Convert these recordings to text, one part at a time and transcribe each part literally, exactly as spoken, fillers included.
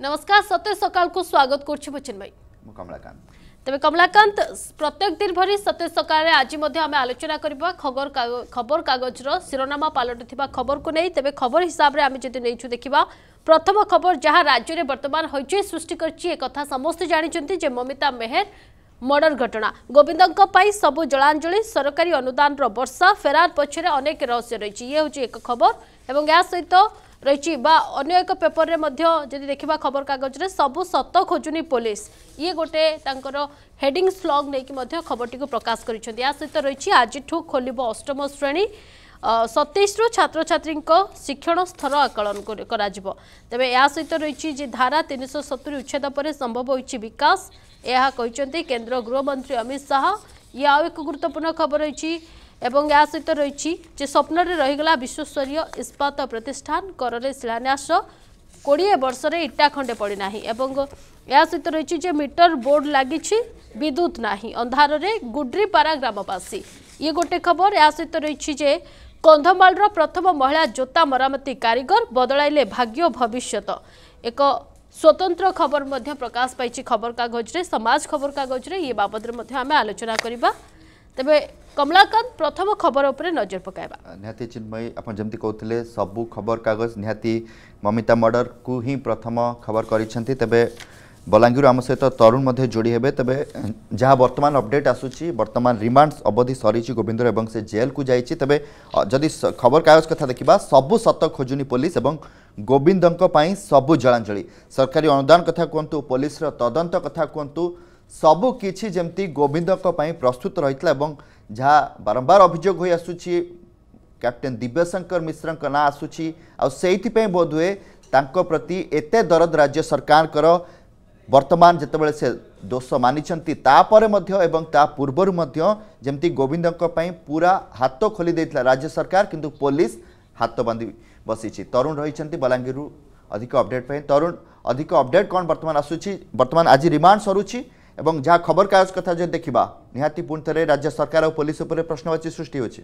नमस्कार सतेज सकाल को स्वागत करछि बच्चन भाई मु कमलाकांत तबे कमलाकांत प्रत्येक दिन भरी सतेज सकाल रे आज मध्ये आमे आलोचना करबा खबर खबर कागज रो शिरोनामा पालटिथिबा खबर को नै तबे खबर हिसाब रे आमे जति नैछु देखिबा प्रथम खबर जहां राज्य रे वर्तमान होइछि सृष्टि करछि ए कथा समस्त जानि चंती जे ममिता मेहर मर्डर घटना गोविंदंक पाई सबु जलांजलि सरकारी अनुदान रो वर्षा फेरार पछरे अनेक रहस्य रहिछि ये होछि एक खबर एवं या सहित रही अन्य एक पेपर रे मध्य जदि देखिबा खबर कागज रे सबु सत खोजुनी पुलिस ये गोटे तांकर हेडिंग स्लॉग नै कि मध्य खबरटी को प्रकाश करिसेंती या सहित रही आज ठू खोलिबो अष्टम श्रेणी सत्ताईस रु छात्र छात्री शिक्षण स्तर आकलन करा जिवो तबे या सहित रही जे धारा तीन सौ सत्तर उच्छेद पर संभव होइछि विकास यह कहते केंद्र गृह मंत्री अमित शाह ये आउ एक गुरुत्वपूर्ण खबर रही एवं या सहित रही स्वप्न रहीगला विश्वस्तरीय इस्पात प्रतिष्ठान कर शिलान्यास कोड़े वर्ष रे इटा खंडे पड़ना एवं या सहित रही मीटर बोर्ड लगी विद्युत ना अंधार रे गुड्रीपारा ग्रामवासी ये गोटे खबर या सहित रही कंधमाल प्रथम महिला जोता मरामती कारीगर बदलाइले भाग्य भविष्यत एक स्वतंत्र खबर मध्य प्रकाश पाई खबर कागज रे समाज खबर कागज रे ये बाबद रे आमे आलोचना करिबा तबे कमलाकांत प्रथम खबर उपरे नजर पकाइबा निहाती चिन्मयी आपण जेमति कहउथिले सबु खबर कागज निहाती ममिता मर्डर को ही प्रथम खबर करिसेंती तबे बलांगीर आम सहित तरुण मध्य जोड़ी हेबे तबे जहाँ वर्तमान अपडेट आसुची वर्तमान रिमांड अवधि सरीची गोविंदर एवं से जेल को जाइछि तबे जदि खबर कागज कथा देखिबा सबु सत खोजुनी पुलिस एवं गोविंदंक पई सबु जलांजलि सरकारी अनुदान कथा कहतु पुलिस तदंत कथा कहतु सबु किछि जेमती गोविंदंक पई प्रस्तुत रहितला एवं जहाँ बारंबार अभियोग होई आसुची कैप्टेन दिव्यशंकर मिश्रक ना आसुची आ सेइथि पई बोधुए तांको प्रति एते दरद राज्य सरकार कर वर्तमान जितेबाला से दोष मानिछंती तापरे मध्य एवं ता पूर्वरु मध्य जेमती गोविंदंक पई पूरा हाथ खोली देइतला राज्य सरकार किंतु पुलिस हाथ बांधी बसीची तरुण रहिछंती बलांगीरु अधिक अपडेट पई तरुण अधिक अपडेट कोन वर्तमान आसुची वर्तमान आज रिमांड सरुची एवं जहाँ खबर कागज कथा जो देखिबा निहाती पुणी थे राज्य सरकार और पुलिस उपर प्रश्नवाची सृष्टि होछि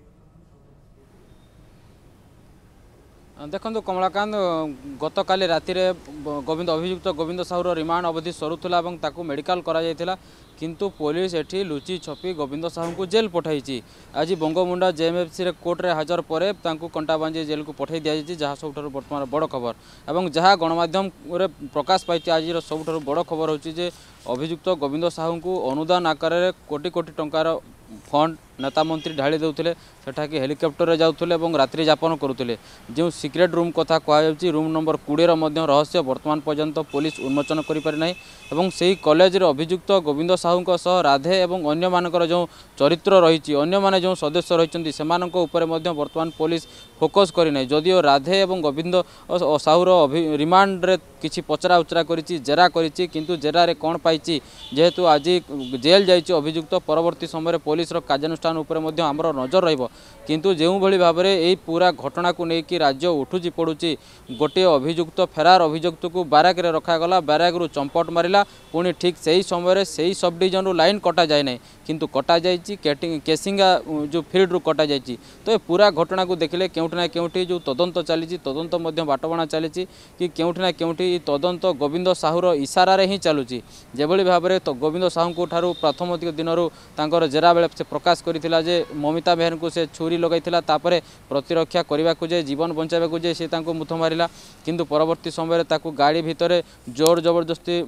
देखो कमलाकांत गत काली राति रे गोविंद अभियुक्त गोविंद साहूर रिमांड अवधि सरुला मेडिकल करा जायतिला किंतु पुलिस एठी लुचि छपी गोविंद साहू को जेल पठाई आज बंगमुंडा जेएमएफसी रे कोर्ट रे हाजर पर कंटाबांजी जेल को पठाई दिया जायछि जहाँ सबुठारु वर्तमान बड़ खबर एवं जहाँ गणमाध्यम रे प्रकाश पाई आज सबुठारु बड़ खबर होछि जे अभियुक्त गोविंद साहू को अनुदान आकार रे कोटी कोटी टंकार फंड नेता मंत्री ढाली देउथिले सेठाके हेलिकॉप्टर रे जाउथिले एवं रात्रि यापन करुथिले जो सिक्रेट रूम कथा कह रूम नंबर कोड़े रह्य रहस्य वर्तमान पर्यंत पुलिस उन्मोचन करि पारि नाही एवं सेही कॉलेज रे अभियुक्त गोविंद साहू सह राधे एवं अन्य मानकर जो चरित्र रही अन्य माने जो सदस्य रही सेमानक उपरे मध्य वर्तमान पुलिस फोकस करि नाही जदियो राधे एवं गोविंद साहूर रिमांड रे किछि पचरा उचरा करिछि जेरा करिछि किंतु जेरा रे कोन पाइछि जेहेतु आज जेल जाइछि अभियुक्त परवर्ती समय पुलिस रो कार्यानुष्ठान उपरे मध्य हमर नजर रहिबो किंतु जेउ भली भाबरे एई पूरा घटना को नेकी राज्य उठुजी पडुची गोटे अभियुक्त फेरार अभियुक्त को बाराक रे रखा गला बाराक रु चंपट मारिला पुणी ठीक सही समय रे सही सब डिविजन रु लाइन कटा जाय नै किंतु कटा जाइछि केसिंगा जो फील्ड रु कटा जाइछि तो पूरा घटना को देखिले केउठ ना केउठी जो तदंत चलीछि तदंत मध्य बाटबणा चलीछि कि केउठ ना केउठी तदंत गोविंद साहूर इशारा रे ही चलुछि जेभली भाबरे तो गोविंद साहू को ठारू प्रथम दिन रु तांकर जेरा बेले से प्रकाश करिथिला जे ममिता मेहर को से छुरी लगाइथिला तापरे प्रतिरक्षा करबा को जे जीवन बंचाबा को जे से तांको मुथ मारिला किंतु परवर्ती समय रे ताकू गाड़ी भितरे जोर जबरदस्ती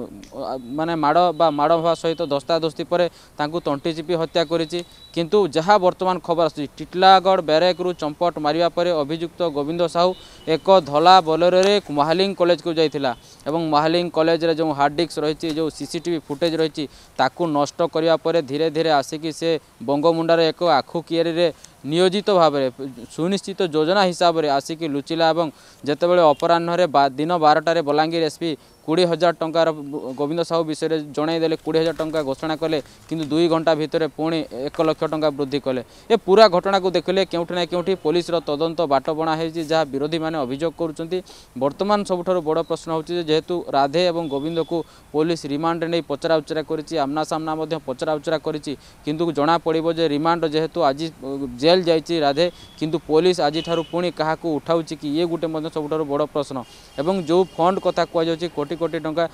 माने माड़ बा माड़ हवा सहित धस्ताधस्ती पर तांको तंटी चिपी हत्या करिछि किंतु जहाँ वर्तमान खबर आसुछि टिटलागढ़ बैरेक रु चंपट मारिबा परे अभियुक्त गोविंद साहू एक धला बोलेरो रे महालिंग कॉलेज को जाइथिला एवं महालिंग कॉलेज रे जो हार्ड डिस्क रही जो सीसीटीवी फुटेज रही ताकू नष्ट करबा परे धीरे धीरे आसिकी से बंगमुंडार एक आखु कियारी रे नियोजित भाव में सुनिश्चित योजना हिसाब से आसिकी लुचिला एवं जेतेबेले अपराह्न दिन बारटार बलांगीर एसपी कोड़े हजार टंकार गोविंद साहू विषय जनईदे कोड़े हजार टंका घोषणा कले किंतु दुई घंटा भितर पुणी एक लक्ष टंका वृद्धि कले ए पूरा घटना को देखले केउठी ना केउठी पुलिस रो तदंत बाट बणा है जहाँ विरोधी माने अभियोग करुचंती। वर्तमान सबुठारु बड़ प्रश्न होची जेहेतु राधे एवं गोविंद को पुलिस रिमांड नहीं पचरा उचरा करिछि आमना सामना मध्य पचरा उचरा करिछि किंतु जना पड़िबो जे रिमांड जेहेतु आज जेल जाइछि राधे किंतु पुलिस आज ठारू पुणी काहाकू उठाउछि कि ये गुटे मध्य सबुठारु बड़ प्रश्न एवं जो फंड कथा कुआ जाउछि कोटी कोटी टंका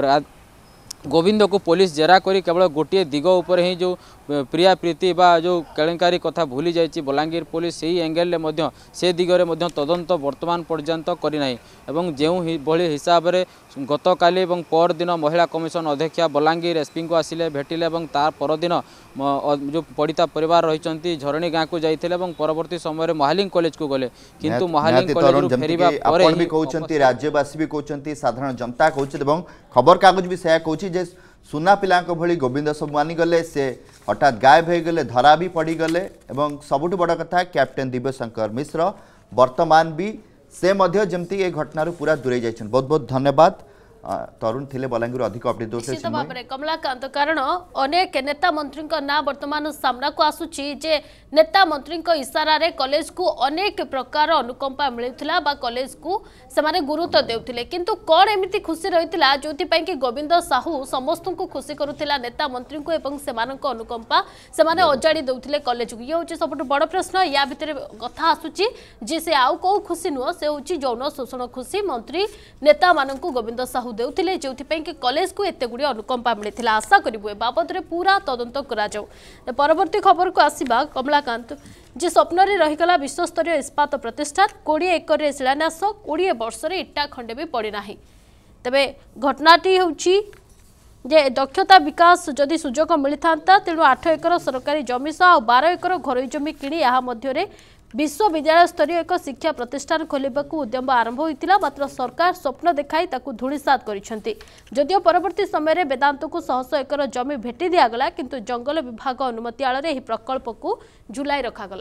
गोविंद को पुलिस जेरा करी केवल गोटे दिग उपर ही जो प्रिया प्रीति बा जो केलेंकारी कथा भूली जाइछि बलांगीर पुलिस सही एंगल ले मध्य से दिगरे मध्य तदंत वर्तमान पर्यंत करी नाही एवं जेउ भली हिसाब रे गत काली एवं पर दिन महिला कमिशन अध्यक्षा बलांगीर एसपी को आसिले भेटिले एवं तार पर दिन जो पड़िता परिवार रहिचंती झरणी गाँ को जाइथिले एवं परवर्ती समय महालिंग कॉलेज को गले किंतु महालिंग कॉलेज रु फेरिबा परे आपण भी कहउचंती राज्यवासी भी कहउचंती साधारण जनता कहउचंती एवं खबर कागज भी सेया कहउची जे सुना पिला भली गोविंद सब मानी गले से हठात गायब हो गले धरा भी पड़ी गले एवं सबुठ बड़ कथा कैप्टेन दिव्यशंकर मिश्र वर्तमान भी से मध्य जमती ए घटनारू पूरा दूरे जाइछन। बहुत बहुत धन्यवाद तरुण थिले बलांगीर अधिक अपडेट दोसे निश्चित भाव में कमलाकांत कारण अनेक नेता मंत्री ना वर्तमान सामना को आसुची जे नेता मंत्री इशारा रे कॉलेज को अनेक प्रकार अनुकंपा मिलुथिला बा कॉलेज को सेमाने गुरुत्व देउथिले किंतु कोन एमिति खुशी रहितिला जोति पई कि गोविंद साहू समस्त को खुशी करुथिला नेता मंत्री को एवं सेमानक अनुकंपा सेमाने अजाड़ी देउथिले कॉलेज को ये होची सबटु बड़ प्रश्न या भितरे कथा आसुची जे से आउ को खुशी नुह से होची जौन शोषण खुशी मंत्री नेता मानक गोविंद साहू देउथिले जोति पई कि कॉलेज को एते गुडी अनुकंपा मिलथिला आशा करिबु ए बाबत रे पूरा तदंत करा जाऊ। परवर्ती खबर को आसीबा कमलाकांत जे स्वप्न रे रहिगला विश्वस्तरीय इस्पात प्रतिष्ठान कोड़े एकर रे शिलान्यास कोड़े वर्ष रे इट्टा खंडे भी पड़ी नाही तबे घटनाटी होची जे दक्षता विकास जदि सुजोग मिलता तेणु आठ एकर सरकारी जमी सह और बारह एकर घरोई जमी किणी या मध्य विश्वविद्यालय स्तरीय एक शिक्षा प्रतिष्ठान खोलने को उद्यम आरंभ होता मात्र सरकार स्वप्न देखाई धूलिसात करिसेंती जदियो परवर्ती समय वेदांत को शह शह एकर जमी भेटी दिगला किंतु जंगल विभाग अनुमति आड़ यह प्रकल्प को झुलाई रखागला।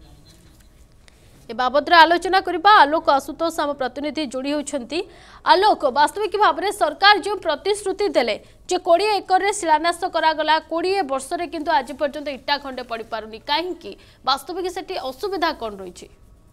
ए बाबद आलोचना करबा आलोक आशुतोष आम प्रतिनिधि जोड़ी होती। आलोक वास्तविक भाव में सरकार जो प्रतिश्रुति देले जे कोड़े एकर शिलान्यास करागला कोड़े वर्ष रे किंतु आज पर्यंत इट्टा खंडे पड़ी पारुनी कहीं वास्तविक सेठी असुविधा कौन रही?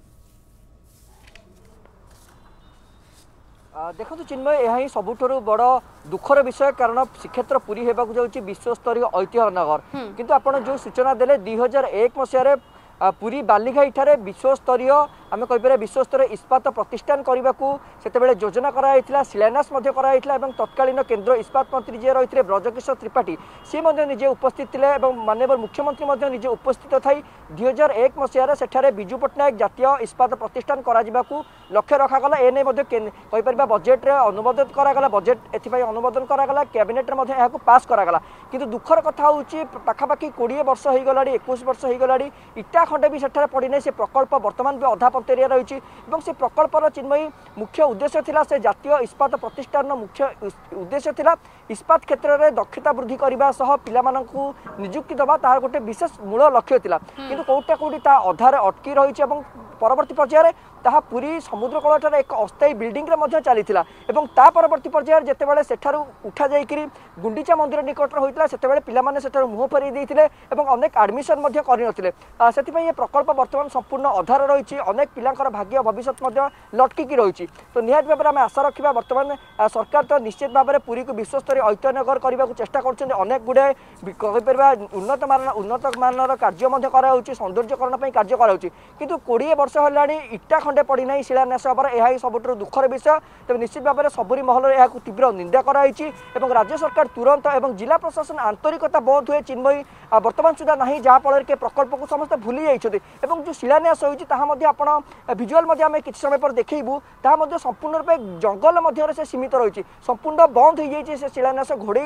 देखो चिन्मय यह सबुठ बड़ दुखर विषय कारण श्रीक्षेत्र पुरी होगा जाऊँगी विश्वस्तरीय ऐतिह्य नगर किंतु आप जो सूचना देले दुई हजार एक मसीह पुरी बालीघाई ठारे विश्वस्तरीय आम कहीपर विश्वस्तरीय इस्पात प्रतिष्ठान करने को से योजना कराइला शिलान्यास कराइला तत्कालीन केन्द्र इस्पात मंत्री जी रही ब्रजकिशोर त्रिपाठी सी निजे उपस्थित थे माननीय मुख्यमंत्री निजे उपस्थित थी दुई हजार एक मसीह सेठारे विजु पट्टनायक जातीय इस्पात प्रतिष्ठान करा लक्ष्य रखागला एने कहीपर बजेट रे अनुमोदन करागला बजेट एथि अनुमोदन करागला कैबिनेट रे यहाँ पास करागला किंतु दुखर कथा होची पाखापाखि कोड़े वर्ष हो गला इक्कीस वर्ष हो गला इटा खंडे भी सेठारे पड़ी नहीं से प्रकल्प वर्तमान भी अधा पतेरिया रही से प्रकल्पर चिन्मयी मुख्य उद्देश्य थिला से जातीय इस्पात प्रतिष्ठान मुख्य उद्देश्य थिला इस्पात क्षेत्र में दक्षता वृद्धि करने सह पिला नियुक्ति दबा तार गोटे विशेष मूल लक्ष्य थिला किंतु कोटा कोटी ता अधारे अटकी रही परवर्ती पर्यायर ताहा पूरी समुद्र कूल एक अस्थायी बिल्डिंग रे चली ता परवर्ती पर्यायर जितेबाला सेठारू उठा जाइकरी गुंडीचा मंदिर निकट होता से पिलामाने सेठारू मुह फेरई देइथिले एवं अनेक एडमिशन करनथिले से ये प्रकल्प वर्तमान संपूर्ण अधार रही अनेक पिलांकर भाग्य भविष्य लटकिकी रही तो निहात भाव में आशा रखा वर्तमान सरकार तो निश्चित भाव में पूरी को विश्वस्तरीय ऐतिह्य नगर करने को चेष्टा कर अनेक गुड़े कहीपर उन्नत मान उन्नत मानर कार्य कर सौंदर्यकरण कार्य कर कोड़े वर्ष है इटा खंडे पड़ना शिलान्यास हबार यह सबुठ दुखर विषय तेज निश्चित भाव में सबुरी महल यह तीव्र निंदा कराई राज्य सरकार तुरंत और जिला प्रशासन आंतरिकता बहुत हुए चिन्मयी वर्तमान सुधा ना जहाँफल के प्रकल्प को समस्त भूली जाइए जो शिलान्यास होती भिजुआल आम कि समय पर देखू ताहा संपूर्ण रूप जंगल मध्य से सीमित रही संपूर्ण बंद हो जाए शिलान्यास घोड़े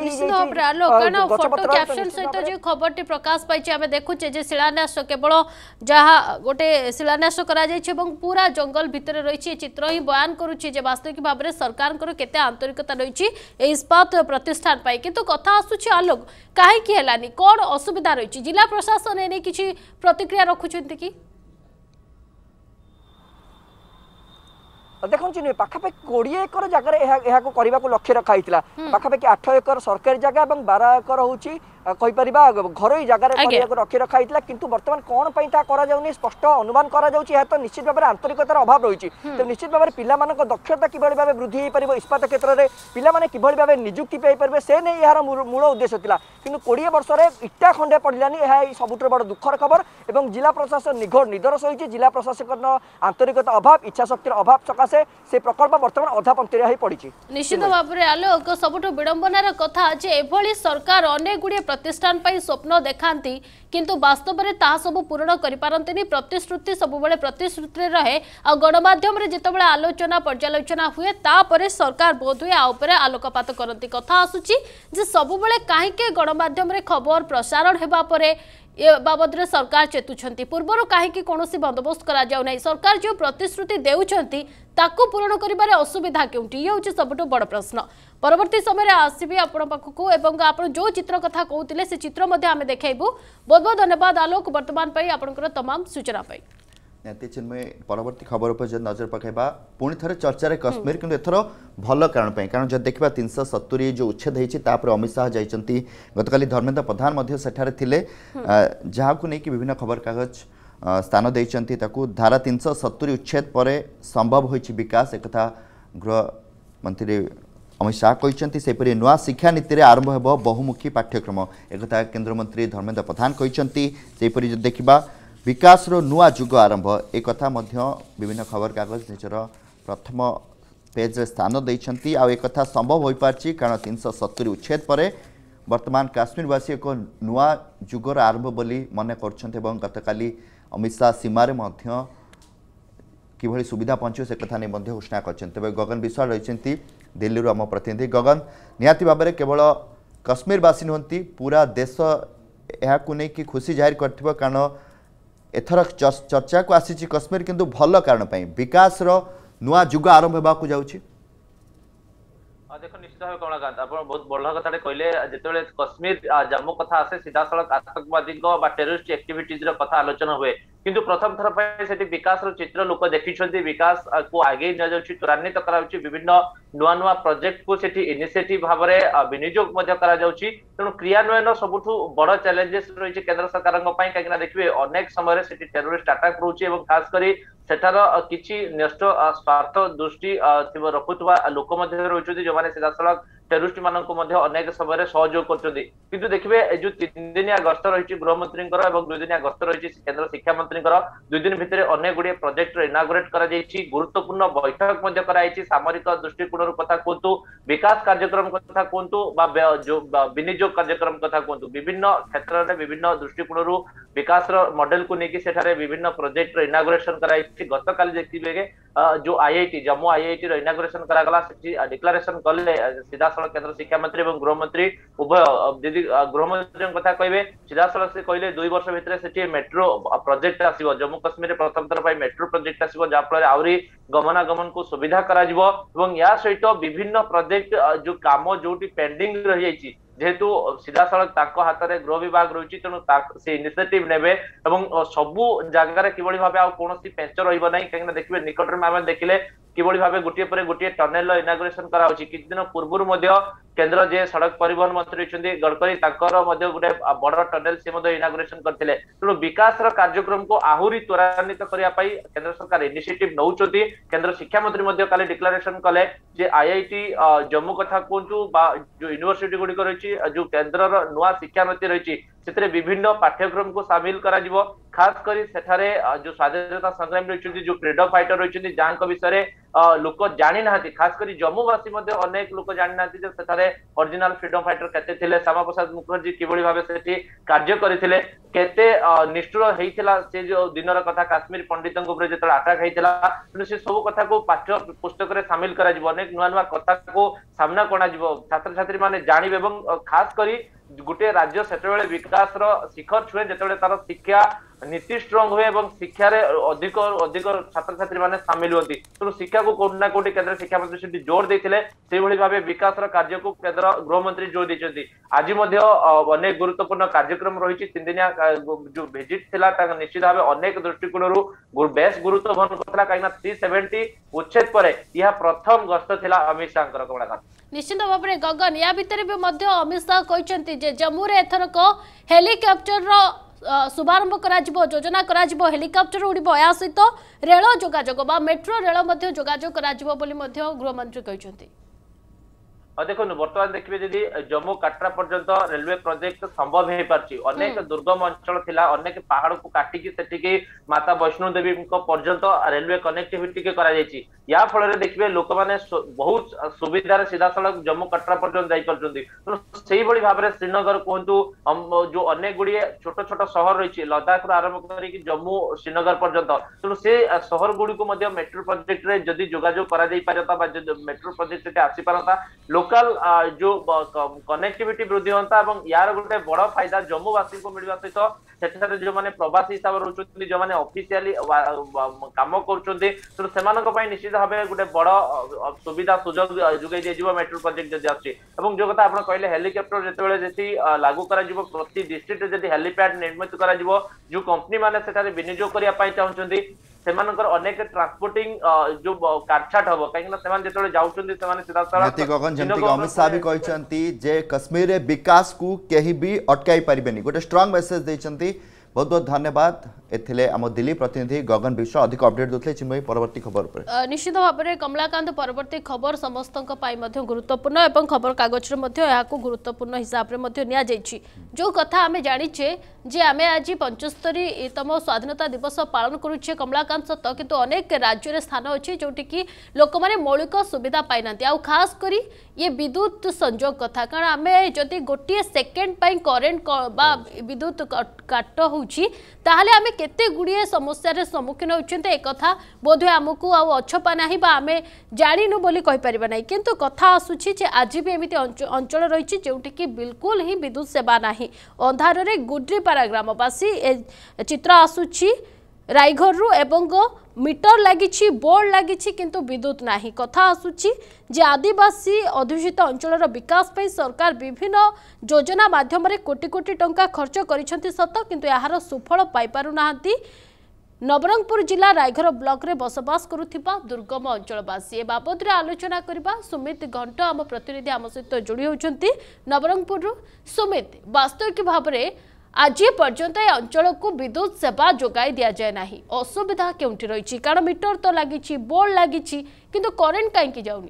खबर प्रकाश पाई आम देखुचे शिलान्यास केवल जहाँ गोटे शिलान्यास करा पूरा जंगल भितर रही चित्र ही बयान करुच्ची वास्तविक भाव में सरकार केते आंतरिकता रही इस्पात प्रतिष्ठान पाई किंतु कथा आसुची आलोक कहीं है कौन असुविधा रही जिला प्रशासन एने किसी प्रतिक्रिया रखुंट कि देखुँ नुहे पाखापाखि कोड़े एकर जगह करने को लक्ष्य रखाई पाखापाखि आठ एकर सरकारी जगह और बारह एकर हूँ कहीपर घर जगार लक्ष्य रखाई किंतु बर्तमान कौन पर स्पष्ट अनुमान कर तो निश्चित भाव में आंतरिकतार अभाव रही तो निश्चित भाव में पिला दक्षता कि भाव वृद्धि हो पार इस्पात क्षेत्र में पिला कि भाव निजुक्ति पाइपर से नहीं यार मूल उद्देश्य था कि कोड़े वर्ष इटा खंडे पड़ानी यह सबुठ बड़ दुखर खबर और जिला प्रशासन निघोड़ निदरस होती जिला प्रशासन आंतरिकता अभाव इच्छाशक्तिर अभाव सकाशे से प्रकल्प बर्तमान अधा पंक्तिरिया हो पड़ी निश्चित भाव में आलोक सबुठ विडंबनार कथा जे एभली सरकार अनेक गुड़िए प्रतिष्ठान पर स्वप्न देखाती किंतु वास्तव में ताहा सब पूरण करि पारंतिनी प्रतिश्रुति सब बेले प्रतिश्रुति रहे आ गणमाध्यम रे जेतेबेले आलोचना पर्यालोचना हुए तापरे सरकार बोध हुए आ उपरे आलोकपात करती कथा आसुची जे सब बेले काहेके गणमाध्यम रे खबर प्रसारण हेबा परे ए बाबद रे सरकार चेतुछंती पूर्वर काहेकि कोनोसी बंदोबस्त करा जाउ नै सरकार जो प्रतिश्रुति देउछंती ताकू पूर्ण करिबारे असुविधा केउटी ये होची सबटो बड़ प्रश्न परवर्ती समय आसबी आपण पाखकू एवं आपण जो चित्र कथा कहउतिले से चित्र मध्ये आमे देखाइबू बहुत बहुत धन्यवाद आलोक वर्तमान पई आपनकर तमाम सूचना पई निहती चिन्मय परवर्ती खबर पर जब नजर पकाइबा पुणी थे चर्चा कश्मीर किंतु एथर भल कारण पे कारण जब देखा तीन सौ सत्तरी जो उच्छेद होती अमित शाह जाइए गतकाली धर्मेन्द्र प्रधान सेठारे थिले जहाँ को लेकिन विभिन्न खबर कागज स्थान देइचंती ताकू धारा तीन सौ सत्तरी उच्छेद पर संभव होइछि विकास एक गृह मंत्री अमित शाह कहते सेपरी नुआ शिक्षा नीति आरंभ हो बहुमुखी पाठ्यक्रम एक केन्द्रमंत्री धर्मेन्द्र प्रधान कहते सेपरी देखा विकास रो नुआ जुग आरंभ एक कथा मध्य विभिन्न खबर कागज निजर प्रथम पेज रे स्थान देइछंती आ एक कथा संभव हो पारछि कारण तीन सौ सत्तरी उच्छेद पर वर्तमान काश्मीरवासी एक नुआ जुगर आरंभ बोली मन करछन्ते एवं गतकाली अमित शाह सीमार मध्य किभली सुविधा पहुँचे से कथा नहीं मध्य घोषणा करछन्ते तबे गगन विश्वास रहिछन्ती दिल्ली रो आम प्रतिनिधि गगन निहाती भाव में केवल काश्मीरवासी नुहंती पूरा देश एहाकु नै कि खुशी जाहिर करथिबो कारण एथर चर्चा को आसी कश्मीर किंतु भल कारण पाई विकास रो नुआ जुग आरंभ होगा जाउछि देखो निश्चित भाव कमलाकांत आप बहुत बढ़िया कथा कहले जिते कश्मीर जम्मू कथा आसे सीधा सड़क आतंकवादी टेरोरिस्ट एक्टिविटीज कथा आलोचना हुए किंतु प्रथम थर पर विकास चित्र लोक देखी विकास को आगे न त्वरान्वित कराउछि विभिन्न नुआ नुआ प्रोजेक्ट को सेठी इनिशिएटिव भाव में विनियोग तेणु क्रियान्वयन सबुठ बड़ चैलेंजेस रही केंद्र सरकार कहीं देखिए अनेक समय टेरोरिस्ट अटैक रोचे और खास कर सेठार किछि न्यस्त स्वार्थ दृष्टि रखुवा लोक रही जो मैंने सीधा सड़क टेरोरिस्ट मानक अनेक समय सहयोग कर देखिए जो तीन दिनिया गस्त रही गृहमंत्री दुई दिनिया गस्त रही केंद्र शिक्षा मंत्री दुई दिन भितर अनेक गुड़िए प्रोजेक्ट इनागुरेट कर गुरुत्वपूर्ण बैठक कराई सामरिक दृष्टिकोण कथा कहतु विकास कार्यक्रम कथा कहतु जो विनियोग कार्यक्रम कथा कहतु विभिन्न क्षेत्र में विभिन्न दृष्टिकोण विकास मॉडल को लेकिन सेठारे विभिन्न प्रोजेक्ट इनागुरेशन कराई गत काली देखिए जो आईआईटी जम्मू आईआईटी इनागुरेशन करागला डिक्लेरेशन कले सीधा सड़क केंद्र शिक्षा मंत्री और गृहमंत्री उभय दीदी गृहमंत्री कथा कहे सीधा सड़क से कहले दुई वर्ष भितर से मेट्रो प्रोजेक्ट आसीबो जम्मू कश्मीर प्रथम थर पर मेट्रो प्रोजेक्ट आसीबो जहाँ फल आहरी गमनागमन को सुविधा करा जिवो एवं या सहित विभिन्न प्रोजेक्ट जो काम जो पेंडिंग रही जाइए जेहेतु सीधा सड़क हाथ में गृह विभाग रही तेणु से इनिशिएटिव नेबे सबू जगार किभली भाव आ कौन पेंच रही ना कहीं देखिए निकट में आम देखिले किभली भाव गोटे पर गोटे टनेल इनागुरेशन कराउछि किछि दिन पूर्व केंद्र जे सड़क परिवहन मंत्री रही गडकरी गोटे बड़ टनेल से इनागुरेशन करते तेणु विकास कार्यक्रम को आहरी त्वरान्वित करने केंद्र सरकार इनिशिएटिव नौचंती केंद्र शिक्षा मंत्री काली डिक्लेरेशन कले जे आईआईटी जम्मू कथा कहतु जो यूनिवर्सिटी गुड़िक रही जो केंद्र नुआ शिक्षा नीति रही से विभिन्न पाठ्यक्रम को सामिल करा जिवो खास करी सेठारे जो स्वाधीनता संग्राम रही जो फ्रीडम फाइटर रही जहाँ विषय लोक जानी ना खास करी जम्मूवासी अनेक लोक जानी ना सेठारे ओरिजिनल फ्रीडम फाइटर केते थिले श्यामा प्रसाद मुखर्जी किभली भाबे सेठी कार्य करथिले केते निष्ठुर हेइथिला से जो दिनर कथा काश्मीर पंडितंक ऊपर जेतला अटैक हेइथिला तेणु से सब कथा को पाठ्य पुस्तक रे शामिल करा जिवो अनेक नुआ नुआ कथा को सामना कोना जिवो छात्र छात्री माने जानिबे एवं खास करी गोटे राज्य से विकास शिखर छुए जो तार शिक्षा नीति स्ट्रंग हुए और शिक्षा रे अधिक अधिक छात्र छात्री माने शामिल होती तेणु शिक्षा को कोटी ना कोटी केंद्र शिक्षा मंत्री से जोर देते से भाव विकास कार्य को केंद्र गृहमंत्री जोर देते आज अनेक गुरुत्वपूर्ण कार्यक्रम रही तीन दिनिया जो भिजिट थिला निश्चित भाव अनेक दृष्टिकोण बेस गुरुत्व वहन करता कहीं थ्री सेवेन्टी उच्छेद पर यह प्रथम गस्त थिला अमित शाह कमलाकांत निश्चित भाव में गगन या भितर भी मध्य अमित शाह कहते जम्मू रे एथरक हेलिकॉप्टर शुभारंभ करा योजना करा हेलिकॉप्टर उड़िबो या सहित रेल जोगाजोग बा मेट्रो रेल मध्य जोगाजोग करा बोली मध्य गृहमंत्री कहते देखो बर्तमान देखिए जदि जम्मू काटरा पर्यंत रेलवे प्रोजेक्ट संभव हो पार्ची अनेक दुर्गम अंचल थिला अनेक पहाड़ को काटिकी सेठिके माता वैष्णो देवी पर्यंत रेलवे कनेक्टिविटी के करा जायछि या फल रे देखिए लोक माने बहुत सुविधार सीधा सड़क जम्मू काटरा पर्यंत जाई परछन्ती तो सेही बड़ी भाबरे श्रीनगर कोहंतु जो अनेक गुडी छोट छोट शहर रही लद्दाख आरंभ करी जम्मू श्रीनगर पर्यंत तो से शहर गुडी को मध्य मेट्रो प्रोजेक्ट रे जदि जोगाजोग करा जाई पारता बा मेट्रो प्रोजेक्ट से आसी पारता लोकल जो कनेक्टिविटी वृद्धि होता और यार गोटे बड़ फायदा जम्मूवासी को मिलवा सहित जो मैंने प्रवासी हिसाब से रोचुंती जो मैंने ऑफिशियली काम करुँचे तो से निश्चित भाव गोटे बड़ सुविधा सुजोग जोगाई दिया मेट्रो प्रोजेक्ट जब आसी जो कथा आप कहले हेलिकॉप्टर जिते लागू कर प्रति डिस्ट्रिक्ट जब हेलीपैड निर्मित कर जो कंपनी मैंने विनियोग करने चाहते सेमानकर अनेक ट्रांसपोर्टिंग जो काटछाट हबो काहेकि सेमान जेतले जाउछन्ती सेमाने सीधा सारा गगन जंती अमित शाह भी कहचंती जे कश्मीर रे विकास को केही भी अटकाई परिबेनी गोटे स्ट्रांग मेसेज देचंती बहुत बहुत धन्यवाद एथिले आम दिल्ली प्रतिनिधि गगन विश्व अधिक अपडेट दोथले चिन्मय परवर्ती खबर पर निश्चित भाव में कमलाकांत परवर्ती खबर समस्त गुरुत्वपूर्ण एवं खबर कागज गुरुत्वपूर्ण हिसाब से निया जायछि जो कथा आमे जानिछे जे आमे आज पंचस्तरी तम स्वाधीनता दिवस पालन करुछे कमलाकांत सत किंतु अनेक राज्य रे स्थान अछि जोटी कि लोक माने मौलिक सुविधा पाइ नांती आ खास करी ये विद्युत संजोग कथा कारण आमे जदि गोटे सेकेंड पाइ करेंट बा विद्युत काट होउछि ताहले आमे केते गुड़िए समस्या सम्मुखीन होते एक कथा बोधे आमको आछपा ना आमे जाणीनु बोली कहि परिबा नै किंतु कथा आसुछि जे आज भी एमिति अंचल रही जोटी कि बिल्कुल ही विद्युत सेवा नाही अंधार रे गुड्रीपारा ग्रामवासी चित्र आसुछि रायघर रु एवं मीटर लगी बोर्ड लगी किंतु विद्युत नाही कथा आसुछि जे आदिवासी अध्युषित अंचल विकास पे सरकार विभिन्न योजना माध्यम रे कोटी कोटी टंका खर्च करिसेंती सत किंतु यार सुफल पाई पारु नाहंती नवरंगपुर जिला रायघर ब्लॉक रे बसवास करुथिबा दुर्गम अंचलवासी ए बाबद रे आलोचना करबा सुमित घंट आम प्रतिनिधि आम सहित जोड़ी होउछंती नवरंगपुर सुमित वास्तविक भाव रे आज पर्यंत ए अंचल को विद्युत सेवा जोगाई दिया जाए नाही असुविधा केउंटी रही कारण मीटर तो लगी बोर्ड लगी किंतु करेंट कहीं जाऊनी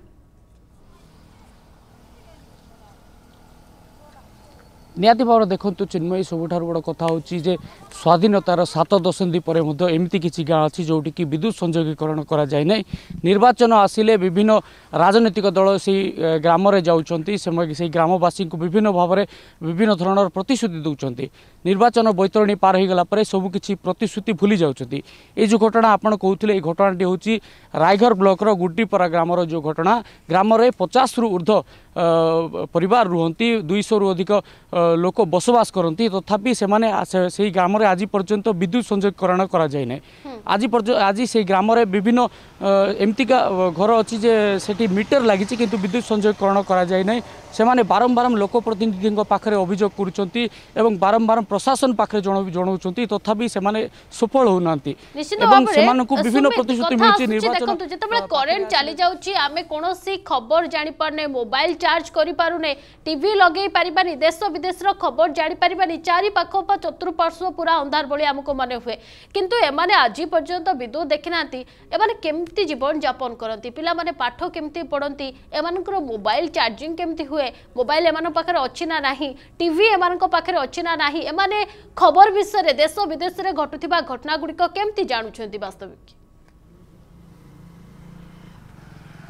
निहाती भाव देखु चिन्मयी सबुठ बड़ कथा हूँ स्वाधीनतार सात दशंधि पर एमती किसी गाँ अच्छी जोटि कि विद्युत संयोगीकरण करा जाए ना निर्वाचन आसिले विभिन्न राजनीतिक दल से ग्राम में जाऊँच से ग्रामवासी को विभिन्न भाव में विभिन्न धरण प्रतिश्रुति दौरान निर्वाचन बैतरणी पार हो गला सबकि प्रतिश्रुति भूली जाऊँच ये जो घटना आपड़ कहते घटनाटी हूँ रायघर ब्लॉक गुड्डीपरा ग्रामर जो घटना ग्राम में पचास रु ऊर्ध्व परिवार रुहंती दुईश रु अधिक लोक बसवास करती तथापि से से ग्राम आज पर्यंत विद्युत संयोगकरण करा जाए ना आज आज से ग्राम में विभिन्न एमतीका घर अच्छी जे सेठी मीटर लगी किंतु विद्युत संयोगकरण करा जाए ना से माने बारंबार लोक प्रतिनिधि पाखे अभियोग करुँच बारंबार प्रशासन पाखे जनाऊँच तथापि से सफल होना विभिन्न प्रतिश्रुति मिलती करेंट चली जाऊँगी आम कौन खबर जापारे मोबाइल चार्ज करें टीवी लगे पारिबानी देश विदेश खबर जापारे चारि पाख चतुर्पार्श्व पूरा अंधार भली आमको मन हुए किंतु एमाने आज पर्यंत विद्युत देखी ना एमाने केमती जीवन यापन करती पिला माने पाठ केमती पढ़ती एमानकर मोबाइल चार्जिंग केमती हुए मोबाइल एमान पाखरे अच्छी ना नाही टीवी एमान पाखरे अच्छी ना नाही एमाने खबर विषय देश विदेश में घटुथिबा घटना गुड़िक केमती जानुछंती वास्तविक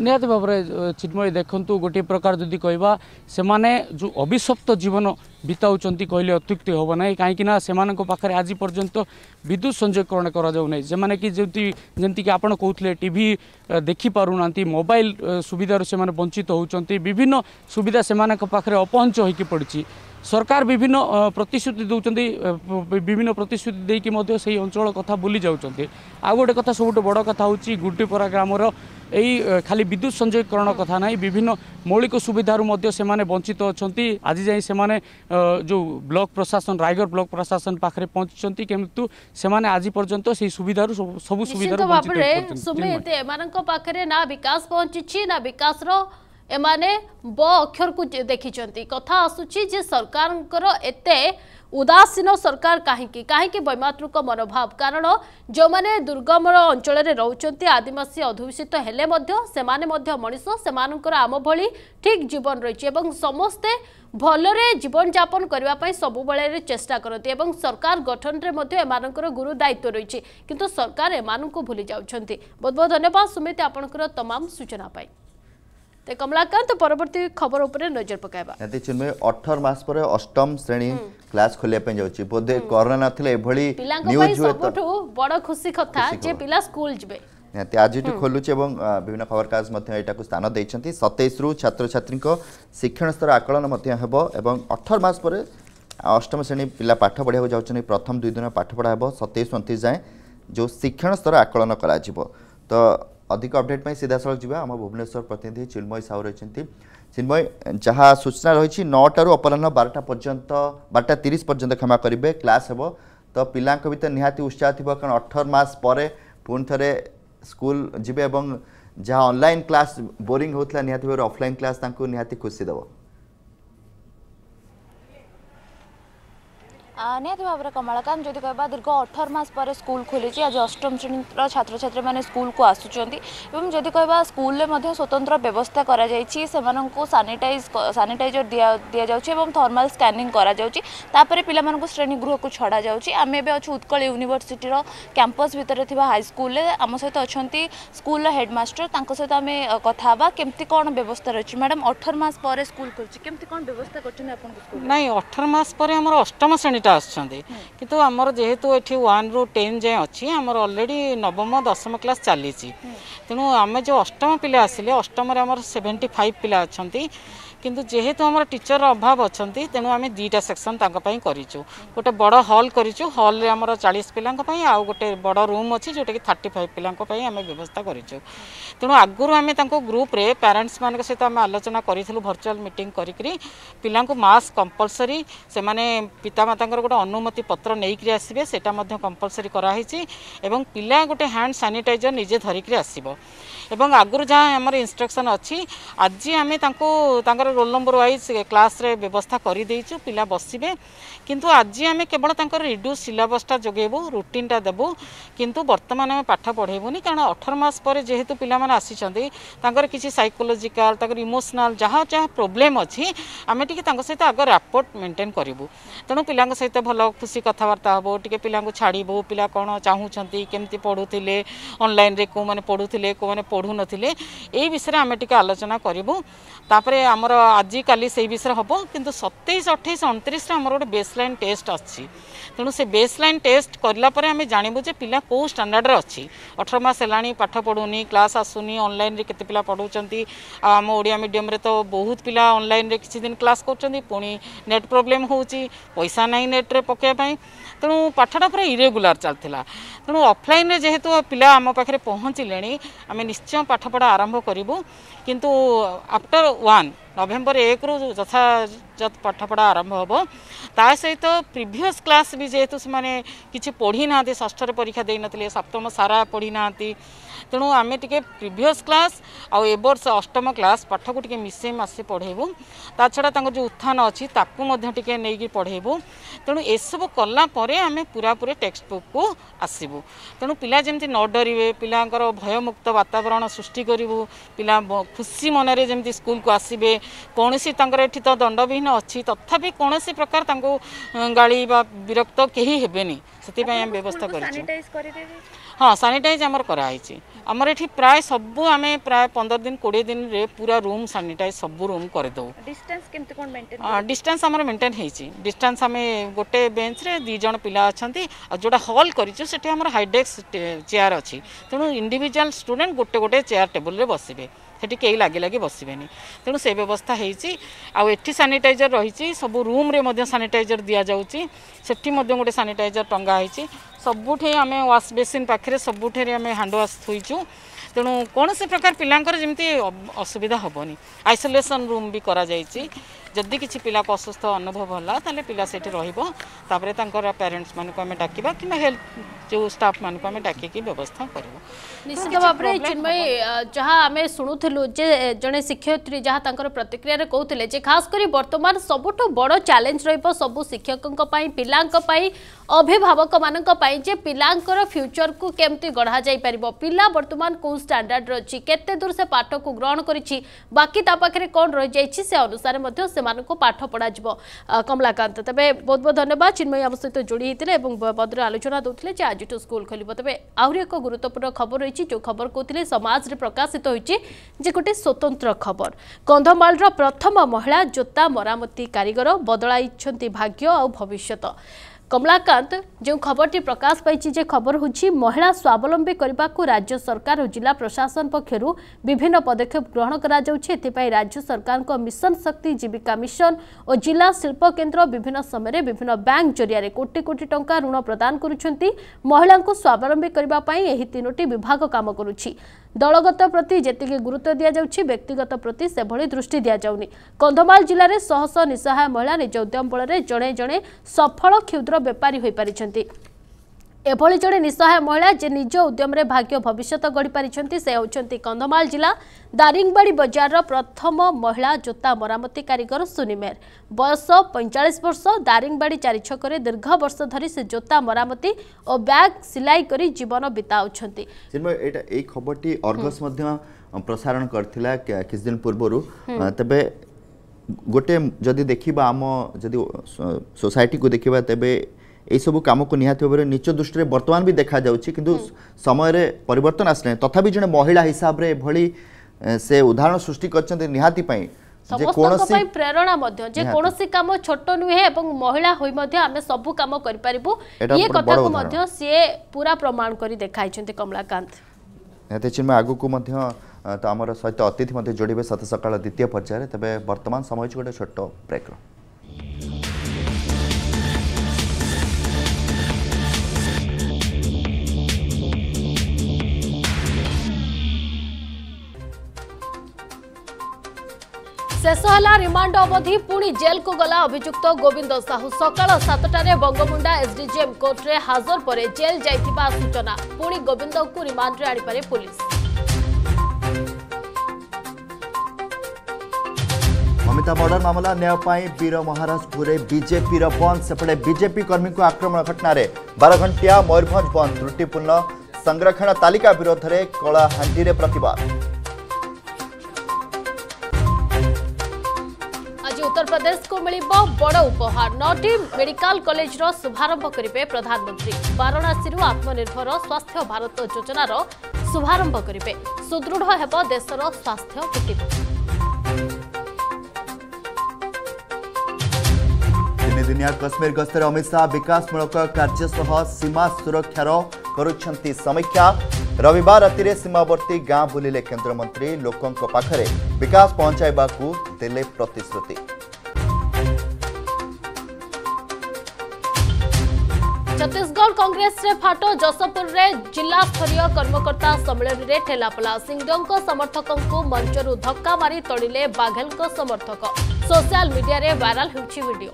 निहत भाव में चिन्मय देखु गोटे प्रकार जदि कहवा से माने जो अभिशप्त जीवन बिताऊँच कहले अत्युक्ति हम ना कहीं से पाखे आज पर्यंत विद्युत संयोगकरण कराई से मैंने कि जमीक आप कहते टीवी देखिपारूना मोबाइल सुविधार से वंचित होती विभिन्न सुविधा से पाखे अपहंच होगी पड़ी सरकार विभिन्न प्रतिश्रुति दौरान विभिन्न प्रतिश्रुति देकी से अंचल कथा भूली जाऊँच आ गोटे कथा सब बड़ कथा हूँ गुड्डीपरा ग्रामर यही खाली विद्युत संयोगकरण कथा ना विभिन्न मौलिक सुविधार से वंचित अच्छा आज जाए से जो ब्लॉक प्रशासन रायगढ़ ब्लॉक प्रशासन पाखे पहुंची किंतु से आज पर्यंत से सुविधा सब सुविधा सुमित एमान पाखे ना विकास पहुंची ना विकास एमाने ब अक्षर को देखिचंती कथा आसुची जे सरकार एते उदासीन सरकार कहीं कहीं वैमातृक मनोभाव कारण जो माने दुर्गम अंचल रोचंती आदिवासी अधुषित हेले मध्य सेमाने मध्य मनीष सेमानकर आम भली ठीक जीवन रही एवं समस्ते भलरे जीवन यापन करने सबु बेले चेष्टा करती एवं सरकार गठन रे मध्य एमानकर गुरु दायित्व रही किंतु सरकार एमानकु भूली जाउछंती। बहुत बहुत धन्यवाद सुमित आपनकर तमाम सूचना पाई। ते कमलाकांत परवर्ती खबर उपरे नजर पकाइबा यदि चिन्मय अठारह मास पर अष्टम श्रेणी क्लास खोलिया पे जाउची बोधे कोरोना नथिले एभली न्यूज हुए तो बड़ खुशी कथा जे पिला स्कूल जबे यति आज टी खोलुची एवं विभिन्न खबर कागज मध्ये एटा को स्थान दैछंती सत्ताईस रु छात्र छात्री को शिक्षण स्तर आकलन मध्ये हेबो एवं अठारह मास पर अष्टम श्रेणी पिला पाठ पढ़िया जाउछनी प्रथम दुई दिन पाठ पढ़ा हेबो सत्ताईस उनतीस जाए जो शिक्षण स्तर आकलन करा जिवो तो अधिक अपडेट में सीधा सड़क जावा आम भुवनेश्वर प्रतिनिधि चिन्मय साहू रही चिन्मय जहाँ सूचना रही नौटार अपराह बारटा पर्यंत बारटा तीस पर्यंत क्षमा करेंगे क्लास हेब तो पिला भर निहाती उत्साह थी कारण अठारह मास पर पुणी थे स्कूल जीवे और जहाँ ऑनलाइन क्लास बोरिंग होता निहाती भाव ऑफलाइन क्लास निहाती खुशी देव निहत भाव में कमलाकांत जदि कह दीर्घ अठारह मास पर स्कूल खोली आज अष्टम श्रेणी छात्र छात्री मैंने स्कूल को आसुच्च जदि कह स्कूल में स्वतंत्र व्यवस्था करा सानिटाइज सानिटाइजर दि जाऊँ थर्माल स्कैनिंग करा तापर पिला श्रेणी गृह को छड़ा जाऊँगी आम ए अच्छे उत्कल यूनिवर्सिटीर कैंपस भितर थी हाईस्कल आम सहित अच्छा स्कूल हेडमास्टर सहित आम कथा केमती कौन व्यवस्था रही मैडम अठारह मास पर स्कूल खोलुची केमती कौन व्यवस्था कर नहीं अठारह मास पर आम अष्टम श्रेणी किंतु आमर जेहेतु ये वन रु टेन जाए अच्छी आमर ऑलरेडी नवम दशम क्लास चली तेणु आम जो अष्टम पिला आसिले अष्टम आमर सेवेन्टी फाइव पिला अच्छा किंतु जेहेतु आमर टीचर अभाव अच्छा तेणु आम दुईटा सेक्शन करूँ गोटे बड़ हॉल करूँ हॉल आमर चालीस पिला आउ गोटे बड़ रूम अच्छी जोटा कि थर्टी फाइव पिला आम व्यवस्था करूँ तेणु आगुरी आम ग्रुप रे पेरेंट्स मान सहित आम आलोचना करूँ भर्चुआल मीटिंग करी पिला मास्क कंपलसरी से माने पितामाता गोटे अनुमति पत्र नहीं आसबे से कंपलसरी कराई एवं पिला गोटे हैंड सैनिटाइजर निजे धरिक आसब एवं आगुरी जहाँ आमर इंस्ट्रक्शन अच्छी आज आम रोल नंबर वाइज क्लास रे व्यवस्था कर देचु पिला बसबे किंतु आज आम केवल रिड्यूस सिलेबसटा जगेबू रुटीनटा देबू किंतु वर्तमान आम पाठ पढ़ेबुनी कारण अठारह मास पर जेहेतु पिला माने आसीचंदी तांकर किछि साइकोलॉजिकल तांकर इमोशनल जहाँ जहाँ प्रोब्लेम अच्छी आम टी सहित आग रैपोर्ट मेंटेन करूँ तेणु पिला सहित भल खुशी कथबार्ता हम टे पिला छाड़बू पिला कौन चाहूँगी केमती पढ़ुले ऑनलाइन रे को माने पढ़ुले को माने पढ़ु नथिले एई विषय आम टी आलोचना करूँ तापर आमर आज काली से विषय हम किंतु सत्ताईस अट्ठाईस उनतीस आमर गोटे बेसलाइन टेस्ट अच्छी तेणु से बेसलाइन टेस्ट करापर आम जानबू जे पिला कौ स्टैंडर्ड अच्छी अठारह मास है पाठ पढ़ुनी क्लास आसुनी ऑनलाइन रे केते पिला पढ़ाऊँ आम ओडिया मीडियम रे तो बहुत पिला ऑनलाइन रे किछि दिन क्लास कर पुणी नेट प्रोब्लेम होउची पैसा नहीं नेट रे पकेबा तेणु पाठटा पूरा इरेगुलार चलता तेणु ऑफलाइन रे जेहेतु पिला आम पाखे पहुँचले आम निश्चय पाठपढ़ा आरंभ करूँ किंतु आफ्टर वन नवेम्बर एक रु यथायथ पाठपढ़ा आरंभ हम ता सहित प्रीवियस क्लास भी जेहेतु से किसी पढ़ी ना षष्ठ परीक्षा दे नथिले सप्तम सारा पढ़ी ना तेणु आम टे प्रीवियस क्लास आउ ए वर्ष अष्टम क्लास पाठ को टे मिसे मासे पढ़ेबू ता छड़ा जो उत्थान अच्छी ताकू टे नहीं पढ़ेबू तेणु एसबू कलापर आम पूरा पूरे टेक्स्ट बुक को आसबू तेणु पिला जमी न डरे पिलांकर भयमुक्त वातावरण सृष्टि करूँ पिला खुशी मनरे जमी स्कूल को आसबे कौन सी एठी तो दंडविहीन अच्छी तथापि कौन प्रकार तांको गाड़ी बा विरक्त कहीं हेबेनी से व्यवस्था कर हाँ सानिटाइज आमर कराई आमर एठी प्राय सबू आम प्राय पंद्रह दिन कोड़े दिन रे पूरा रूम सानिटाइज सबू रूम करदे डिस्टेंस केमते कोन मेंटेन डिस्टेंस आमर मेंटेन हेची डिस्टेंस आम गोटे बेंच रे दी जन पिला अछंती आ जोडा हॉल करिछु सेठी आमर हाइडेस्क चेयर अछि तेणु इंडिविजुअल स्टूडेंट गोटे गोटे चेयर टेबल रे बसिबे सेठी कई लागे लागे बसबेनी तेणु से व्यवस्था होती आठी सानिटाइजर रही सब रूम रे मध्य सानिटाइजर दि जाऊँगी सेठी मध्य गोटे सानिटाइजर टंगा होती सबुठे आम वाश बेसिन पाखे सबुठे आम हैंड वाश थोचु तेणु कौन से प्रकार पिलांकर जमी असुविधा हेनी आइसोलेशन रूम भी करा जायछि जदि किसी पिला को असुस्थ अनुभव होला ताले पिला सेठी रहिबो तापरे तांकर पेरेंट्स मान को आम डाकिबा कि हेल्थ जो स्टाफ मान को आम डाकिकी व्यवस्था करबो निश्चित भाव में चिन्मय जहाँ आम शुणुलु जे जड़े शिक्षयित्री जहाँ तांकर प्रतिक्रिया रे कहते जे खास करी वर्तमान सबुठ बड़ चैलेंज रहिबो सबु शिक्षकों पिलांक पई अभिभावक मानक पई जे पिलांकर फ्यूचर को केमती गढ़ा जाई परिबो पिला वर्तमान को स्टैंडर्ड रछि केते दूर से पाठ को ग्रहण करिछि बाकी ता पाखरे कोन रहि जाइछि से अनुसार मध्ये सेमान को पाठ पढ़ा जिवो कमलाकांत तबे बहुत बहुत धन्यवाद चिन्मय हम सहित जोड़ी हितिले एवं बद्र आलोचना दोथिले जे आज स्कूल खोलिबो तबे आहुरी एक गुरुत्वपूर्ण खबर रही जो खबर कहते समाज रे प्रकाशित होइछि जे गोटे स्वतंत्र खबर कंधमाल रो प्रथम महिला जोता मरामती कारीगर बदलाइछंती भाग्य और भविष्यत कमलाकांत जो खबरटी प्रकाश पाई खबर होची महिला स्वावलंबी करने को राज्य सरकार और जिला प्रशासन पक्षर विभिन्न पदक्षेप ग्रहण कर राज्य सरकार को मिशन शक्ति जीविका मिशन और जिला शिल्प केन्द्र विभिन्न समय विभिन्न बैंक जरिया कोटी कोटी टंका ऋण प्रदान करुछंती महिला को स्वावलंबी करने तीनोटी विभाग काम करुछि दलगत प्रति जेतिके गुरुत्व दिया जाउछि व्यक्तिगत प्रति से भली दृष्टि दिया जाउनी कंधमाल जिले में शह शह निसहाय महिला निज उद्यम बल जड़े जड़े सफल क्षुद्र बेपारी हो पारिछंती एभली जड़े निसहाय महिला जे निज उद्यम रे भाग्य भविष्यत गढ़ी पारिछंती से होचंती कंधमाल जिला दारिंगबाड़ी बजार प्रथम महिला जोता मरामती कारीगर सुनिमेर बयस पैंचाश वर्ष दारिंगबाड़ी चारि छकरे दीर्घ वर्ष धरी से जोता मरामती और बैग सिलाई करी जीवन बिताउछंती एटा ए खबरटी अर्गस मध्य प्रसारण करथिला किछ दिन पूर्वरु तबे गोटे जदि देखिबा आम जदि सोसाइटी को देखिबा तबे ए सब काम को निहाती भाव में नीच दृष्टि वर्तमान भी देखा जाउछि किंतु समय रे परिवर्तन आसले तथापि जने महिला हिसाब रे भली से उदाहरण सृष्टि करछन्ते निहाती पई जे कोनोसी प्रेरणा मध्य जे कोनोसी काम छोट नुहे एवं महिला होई मध्य आमे सब काम करि परिबो ये कथा को मध्य से पूरा प्रमाण करी देखाइछन्ते कमलाकांत एते चिन्मय आगु को मध्य तो आमर सहित अतिथि मध्य जोड़िबे सत सकाळ द्वितीय पर्याय तबे वर्तमान समय गोटे छोट ब्रेक शेष है रिमांड अवधि पुणी जेल को गला अभियुक्त गोविंद साहू सकाळ सातटारे बंगमुंडा एसडीजेएम कोर्ट रे हाजर पर जेल जाइथिबा सूचना पुणी गोविंद को रिमांड रे आनी पारे पुलिस अमिता मर्डर मामला न्याय वीर महाराजपुर बीजेपी बंद सेपटे बीजेपी कर्मी को आक्रमण घटना रे बारह घंटिया मयूरभंज बंद त्रुटिपूर्ण संरक्षण तालिका विरोध में कलाहांडी रे प्रतिवाद उत्तर प्रदेश को मिलिबो बड़ उपहार नौटी मेडिकल कॉलेज रो शुभारंभ करिवे प्रधानमंत्री वाराणसी आत्मनिर्भर स्वास्थ्य भारत योजना रो शुभारंभ करिवे सुदृढ़ हेबो देशर स्वास्थ्य भित्तिभूमि तीन दिनिया कश्मीर गस्तर अमित शाह विकासमूलक कार्य सह सीमा सुरक्षार करुछंती समीक्षा रविवार राति सीमावर्ती गाँ बुलिले केन्द्रमंत्री लोकों पाखरे विकास पहुंचाइबा को देले प्रतिश्रुति छत्तीसगढ़ कांग्रेस रे फाटो जशपुर रे जिला स्तरीय कर्मकर्ता सम्मेलन रे ठेलापला सिंहदेव समर्थकों को मंचरू धक्का मारी तड़िले बाघेल समर्थक सोशल मीडिया रे वायरल होछि वीडियो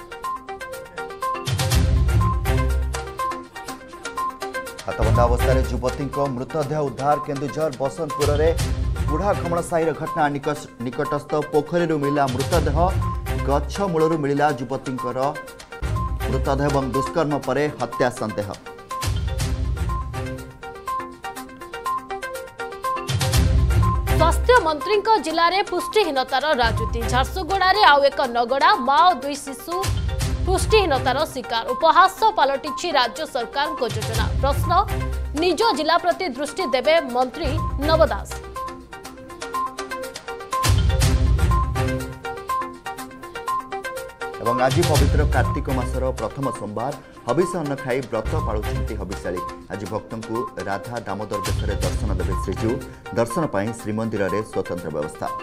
हाथबंधा अवस्था युवती मृतदेह उद्धार केन्दुझर बसंतपुर में बुढ़ा खमण साही घटना निकटस्थ पोखरी मिला मृतदेह गछ मूलू मिला युवती मृतदेह और दुष्कर्म पर हत्या संदेह स्वास्थ्य मुख्यमंत्री जिले में पुष्टिहीनतार राजनीति झारसुगुड़ा आउ एक नगड़ा माँ और दुई शिशु पुष्टिहीनतार शिकार उपहास पलटि राज्य सरकार को योजना प्रश्न निज जिला प्रति दृष्टि देवे मंत्री नव दास। एवं आज पवित्र कार्तिक मासर प्रथम सोमवार हबिष अन्न खाई व्रत पालुंट हबिशाली आज भक्तों को राधा दामोदर बेश दर्शन देवे श्रीजीउ दर्शन पर श्रीमंदिर में स्वतंत्र व्यवस्था।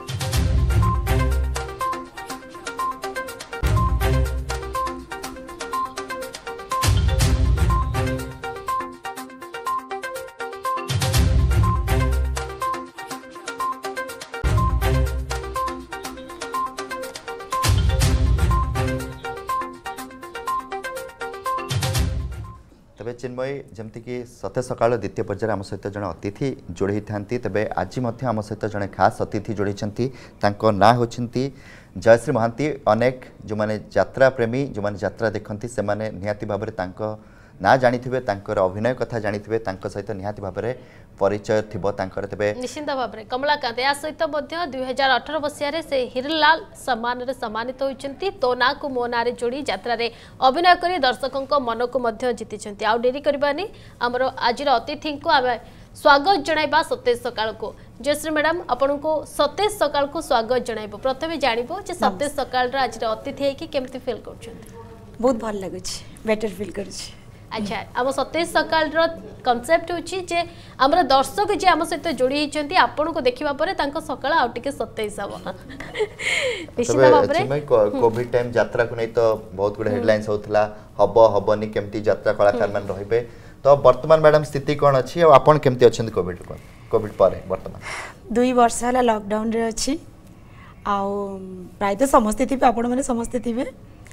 तेज चिन्मयी जमती कि सतेज सकाल द्वितीय पर्यायर आम सहित जड़े अतिथि जोड़ी था तेज आज आम सहित जड़े खास अतिथि जोड़ी ना होती जयश्री महांती अनेक जो माने यात्रा प्रेमी जो माने यात्रा देखती से माने निहाती भाव में ना जानी अभिनय कथा जानी सहित निहाती भाव में परिचय थिबो तांकर तेबे निश्चित भाव में कमलाकांत या सहित दुई हजार अठर मसीह से हिरलाल सम्मान रे सम्मानित होइचंती तो ना को मो ना रे जोड़ी यात्रा रे अभिनय करी दर्शकों को मन को मध्य जीतिचंती आ डेरी करबानी हमरो आजिर अतिथि को आमे स्वागत जणाइबा सतेज सकाल को। जयश्री मैडम आपन को सतेज सकाल को स्वागत जणाइबो प्रथमे जानिबो जे सतेज सकाल रा आजिर अतिथि है कि केमती फील करछंती। बहुत भल लागै छी बेटर फील करै छी। अच्छा आम सतेज सकाल कनसेप्ट होची जे हमर दर्शक जे आम सहित जोड़ी होती आपन को देखिबा परे तांको सकाळ आउ टिके सतेज हबो निश्चित भाव रे कोविड टाइम यात्रा को नै तो बहुत गुड हेडलाइंस होतला हबो हबोनी केमती यात्रा कलाकार मान रहिबे तो वर्तमान मैडम स्थिति कोन अछि और आपन केमती अछन कोविड को कोविड पारे वर्तमान दुई वर्ष हला लॉकडाउन रे अछि आ प्राय तो समस्त थिबे आपन माने समस्त थिबे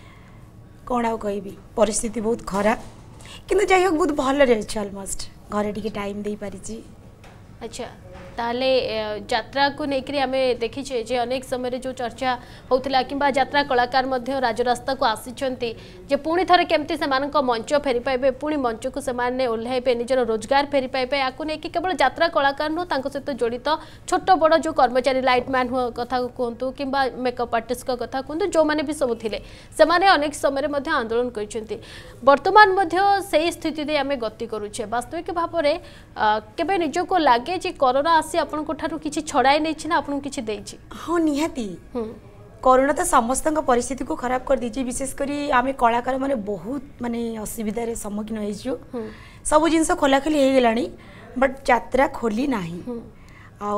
कोन आ कहबी परिस्थिति बहुत खराब किंतु जाइ होक बहुत भल रे अछि ऑलमोस्ट घरे टिके टाइम देई पारि छी। अच्छा ताले यात्रा को लेकर आम देखी जे अनेक समय जो चर्चा होता कि यात्रा कलाकार राजरास्ता को आसी पुणी थे केमती से मंच फेरी पाइबे पुणी मंच को से ओह्लैबे निजर रोजगार फेरी पाइबे या केवल यात्रा कलाकार नुह सहित जड़ित छोट बड़ जो कर्मचारी लाइटमैन कथा कहतु कि मेकअप आर्टिस्ट कथा कहतु जो मैंने भी सब थे से अनेक समय आंदोलन कर बर्तमान से स्थिति आम गति करुचे वास्तविक भाव में केबे निज को लगे जे कोरोना आसी आपन को ठारू किछि छड़ाई नै छिना आपन किछि देई छि। हां निहाती कोरोना तो समस्त परिस्थिति को खराब कर दीजिए विशेष करी आमे कलाकार माने बहुत माने असुविधा रे सम्मुखीन होई छु सब जिंस खोला खोली हे गेलानी बट यात्रा खोली नाही आ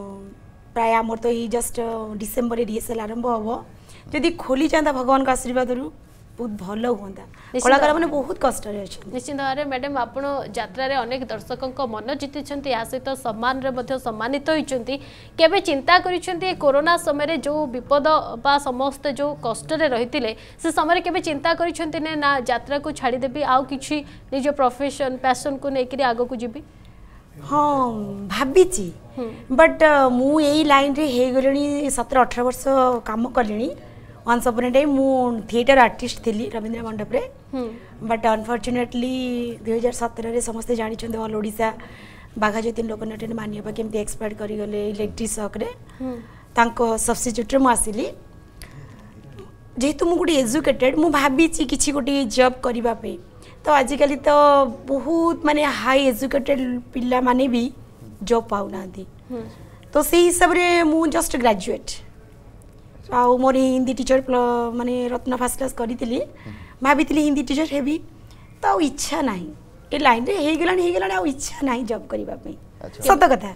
प्राय हमर तो ही जस्ट डिसेंबर रे रिहर्सल आरंभ हबो यदि खोली जांदा भगवान का आशीर्वाद रु बहुत भल हुआ कलाकार मैंने बहुत कष्ट निश्चित भाव में मैडम आप यात्रा रे अनेक दर्शकों मन जीति या सहित सम्मान रे सम्मानित होती केबे चिंता करिसेंती कोरोना समय जो विपद बा समस्त जो कष्ट रे रहितिले से समय केबे चिंता करिसेंती ने ना यात्रा को छाड़ी देबी आउ किछि निज प्रोफेशन पैशन को लेकर आगो को जीबी। हाँ भाबीची बट मु एई लाइन रे हे गलनी सत्रह अठारह वर्ष काम करलिनी वंस अपन ए टाइम मु थिएटर आर्टिस्ट थी रवींद्र मंडप रे बट अनफॉर्चुनेटली दुई हजार सत्रह रे समस्ते जानी ऑल ओडिशा बाघा जतिन लोकनाट्य मान्यपा केमती एक्सपायर करी गले इलेक्ट्रिक शॉक रे तांको सब्स्टिट्यूट रे मु आसिली जेहेतु मु गोटे एजुकेटेड मु भाबी ची किछि गोटे जॉब करबा पे तो आजिकल तो बहुत माने हाई एजुकेटेड पिला माने भी जॉब पाउ नांती तो से हिसाब रे मु जस्ट ग्रेजुएट आ मोर हिंदी टीचर माने रत्न फर्स्ट क्लास करी भाभी हिंदी टीचर हेबी तो इच्छा नहीं ए लाइन रे हे गेलानी हे गेलानी आ इच्छा नहीं जॉब करबा पे सत कथा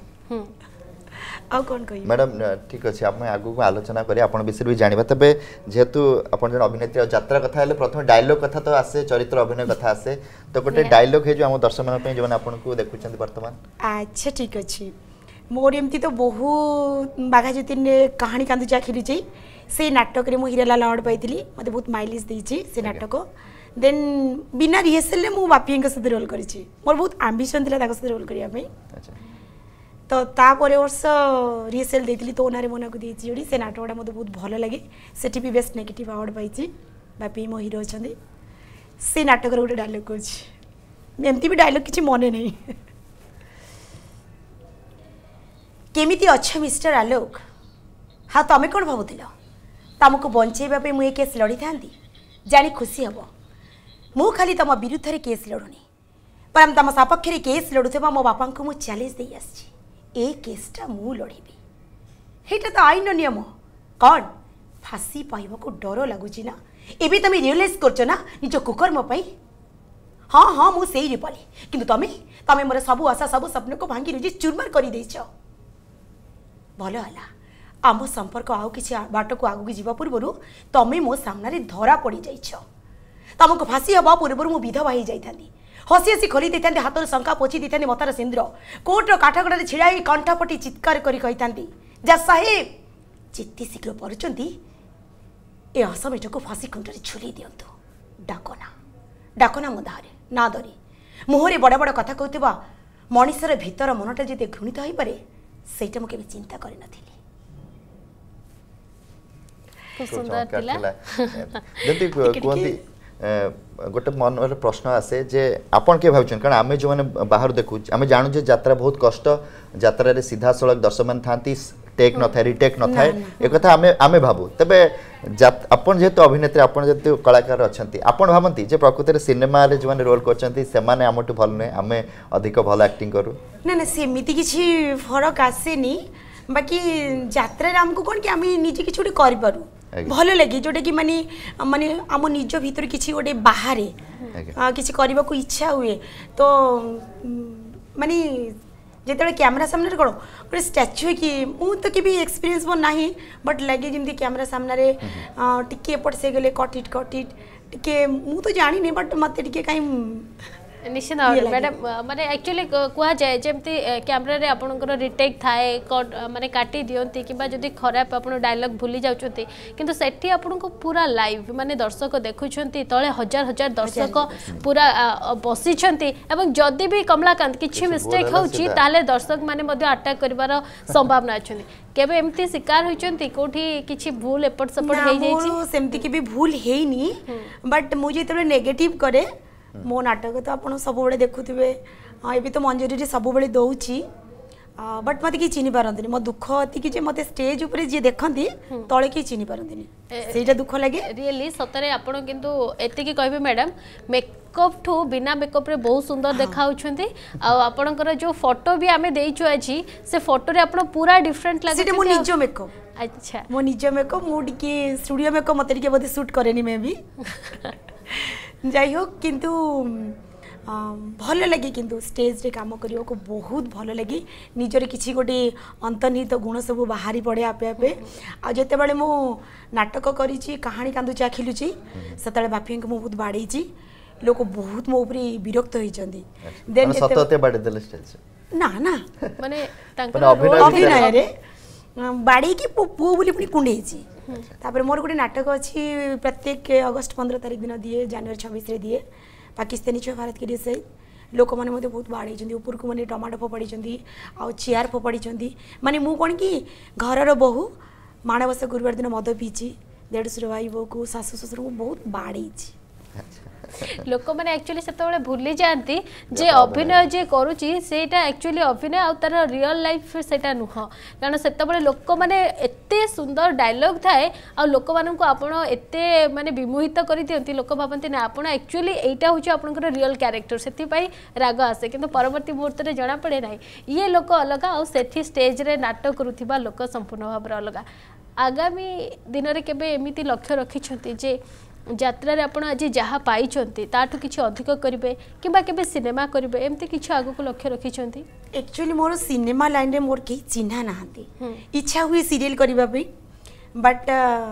आ कोन कहि मैडम ठीक अछि आप आगु को आलोचना करी आपण विषय भी जानिबा तबे जेहेतु आपण जन अभिनेत्री यात्रा कथा हेले प्रथम डायलॉग कथा तो आसे चरित्र अभिनय कथा आसे तो गोटे डायलॉग हे जो हम दर्शक मन पे जो आपण को देखुचंती वर्तमान अच्छा ठीक अछि मोर एमती तो बहुत बाघा जतिन कहानी कांदुचा खिली से नाटक रे मु हिरालाल अवार्ड पाइली मते बहुत माइलेज देछि से नाटक देन बिना रिहर्सल ले मु बापियन के साथ रोल करिछि मोर बहुत एम्बिशन थिला ताके साथ रोल करिया पे अच्छा तो ता परे वर्ष रिहर्सल देथिली तो ओनारे मना को देछि जोडी से नाटकटा मते बहुत भलो लागे सेठी भी बेस्ट नेगेटिव अवार्ड पाइछि बापी मो हीरो छथि से नाटक रे गोटे डायलॉग कोछि एमती भी डायलॉग किछि मने नै केमिति अच्छा मिस्टर आलोक हाँ तमें कौन भावुल तुमको बंचेबा मुझे केस लड़ी था जानी खुशी हम मु खाली तुम विरुद्ध रे केस लड़ुनी पर तुम सपक्ष रे केस लड़ुवा मो बापा को मुझे चैलेंज दे आसी केसटा मु लड़बी हेटा तो आईन नियम कौन फांसी पाइबा को डर लगुच ना एबे तुम रियलाइज करछ ना निज कुकर्म पाई हाँ हाँ मु सेई रूपाली किंतु तमे तमे मोर सब आशा सब स्वप्न को भांगी रुजी चुरमार कर देछ भल हला आम संपर्क आउ किसी बाट को आगू जीवा पूर्व तमें मो सामने धरा पड़ जाइछ तुमको फांसी हवा पूर्व मु विधवा हो जाती हसी हसी खोली देते हाथ शंका पोछि देते मतार सिंदूर कोर्टर काठगड़े छिड़ा कंठपटी चित्कार करी जा साहेब जिते शीघ्र पड़ुंट ए असमेट को फांसी खुंटरे झुली दिंतु डाकना डाकना मो दारे ना धरी मुहरे बड़ बड़ कथा कहूबा मनीषर भीतर मनटा जिते घृणित हो पारे सेटा मु केबे चिंता करि नथिली खूब सुंदर थिला जति कोंती गोटे मन प्रश्न आसे जे आपण के भावछन कारण आमे जो माने बाहर देखु आमे जानु जे यात्रा बहुत कष्ट यात्रा रे सीधा सड़क दर्शक मान थांती टेक न थाए रिटेक न थाए ए कथा आमे आमे भाबु तबे आपण जेतु अभिनेत्री आपण जेतु कलाकार अछंती आपण भाबंती जे प्रकृति रे सिनेमा रे जो माने रोल करछंती से माने हमटु भल नै आमे अधिक भल एक्टिंग करू ना ना सेमिति किछि फरक आसेनी बाकी यात्रा रे हमको कोन कि आमे निजे किछि उडे करि पारू भल लगे जोटा कि माने माने आम निज भीतर किसी गोटे बाहर किसी करने को इच्छा हुए तो माने जिते कैमरा सामने कौन गोटे स्टाच्यू कि मुझे तो केभी एक्सपीरियंस मोर नहीं बट लगे जमी कैमरा सामने टिके एपट से गले कटिट कटिट टिके मु तो जानी बट मत टिके कहीं निश्चित मैडम माने एक्चुअली कह जाए जमती कैमरा रे आपनकर रिटेक थाए माने काटी दियंती किबा जदी खराब आपन डायलॉग भूली जाउछंती किंतु सेठी आपनको पूरा लाइव माने दर्शक देखुछंती तळे हजार हजार दर्शक पूरा बसिछंती एवं जदी भी कमलाकांत किछि मिस्टेक होउची ताले दर्शक माने मध्ये अटैक करिवार संभावना अछंती केबे एमती शिकार होइछंती कोठी किछि भूल एपट सपट हे जाईची सेमती के भी भूल हेइनी बट मु जेतले नेगेटिव करे मो नाटक तो आप सब देखुवे हाँ ये तो मंजूरी सब दौची बट मत कि चिन्ह पारती मो दुख ये मत स्टेज उपरे जी देखती तले कि चिन्ह पारती दुख लगे रियली सतरे आपण किंतु एतिकी कहबे मैडम मेकअप ठू बिना मेकअप रे बहुत सुंदर देखाउछंती आ आपनकर जो फोटो भी आमे देइछु अछि से फोटो रे आपण पूरा डिफरेंट लागे से मो निजो मेकअप अच्छा मो निजो मेकअप मो टिके स्टूडियो मेकअप मते टिके बोधे शूट करेनी मे भी যাই হোক কিন্তু भल लगे किंतु स्टेज रे काम करने को बहुत भल लगे निजर किसी गोटे अंतर्निहित गुण सब बाहरी पड़े आपे आपे आ जिते बड़े मो नाटक करी कहानी कांदुची खिलुची से बापी को बहुत बाड़े लोक बहुत मो ऊपर विरक्त होइचंदी देन सतते बाड़े देले स्टेज ना ना माने अभिनय रे बाड़ी की पुओ बोली पुनी कुंडेची तापर मोर गोटे नाटक अच्छी प्रत्येक अगस्ट पंद्रह तारीख दिन दिए जनवरी छब्बीस रे दिए पाकिस्तानी छुआ भारत के डिसाइड लोक मैंने बहुत बाड़े ऊपर को मैंने टमाटो फोपाड़ी आ चेयर फोपाड़ी माने मु कौन कि घर बहु माणबसा गुरुवार दिन मद पीची देढ़शुर भाई बो को शाशु शशुर को बहुत बाड़े लोक मैंने एक्चुअली से भूली जाती जे अभिनय जे करुची सेटा एक्चुअली अभिनय आ तार रियल लाइफ सेटा नुह कारण से लोक मैंने एते सुंदर डायलॉग थाए आ लोक मान को आपण एते माने विमोहित कर दियंती लोक भावती ना आपण एक्चुअली एटा होची आपनकर रियल कैरेक्टर सेति पई राग आसे किंतु परवर्ती मुहूर्त रे जणा पड़े नाही ये लोक अलग आ सेठी स्टेज रे नाटक करूथिबा लोक संपूर्ण भाव अलग आगामी दिन रे केबे एमिति लक्ष्य रखिछंती जे यात्रा रे आपण आज जहाँ पाई ताठू किसी अधिक करेंगे कि केबे सिनेमा करेंगे एमती किसी आगु को लक्ष्य रखी एक्चुअली मोर सिनेमा लाइन रे मोर कहीं चिन्हा नहांती इच्छा हुए सीरियल करबा पे बट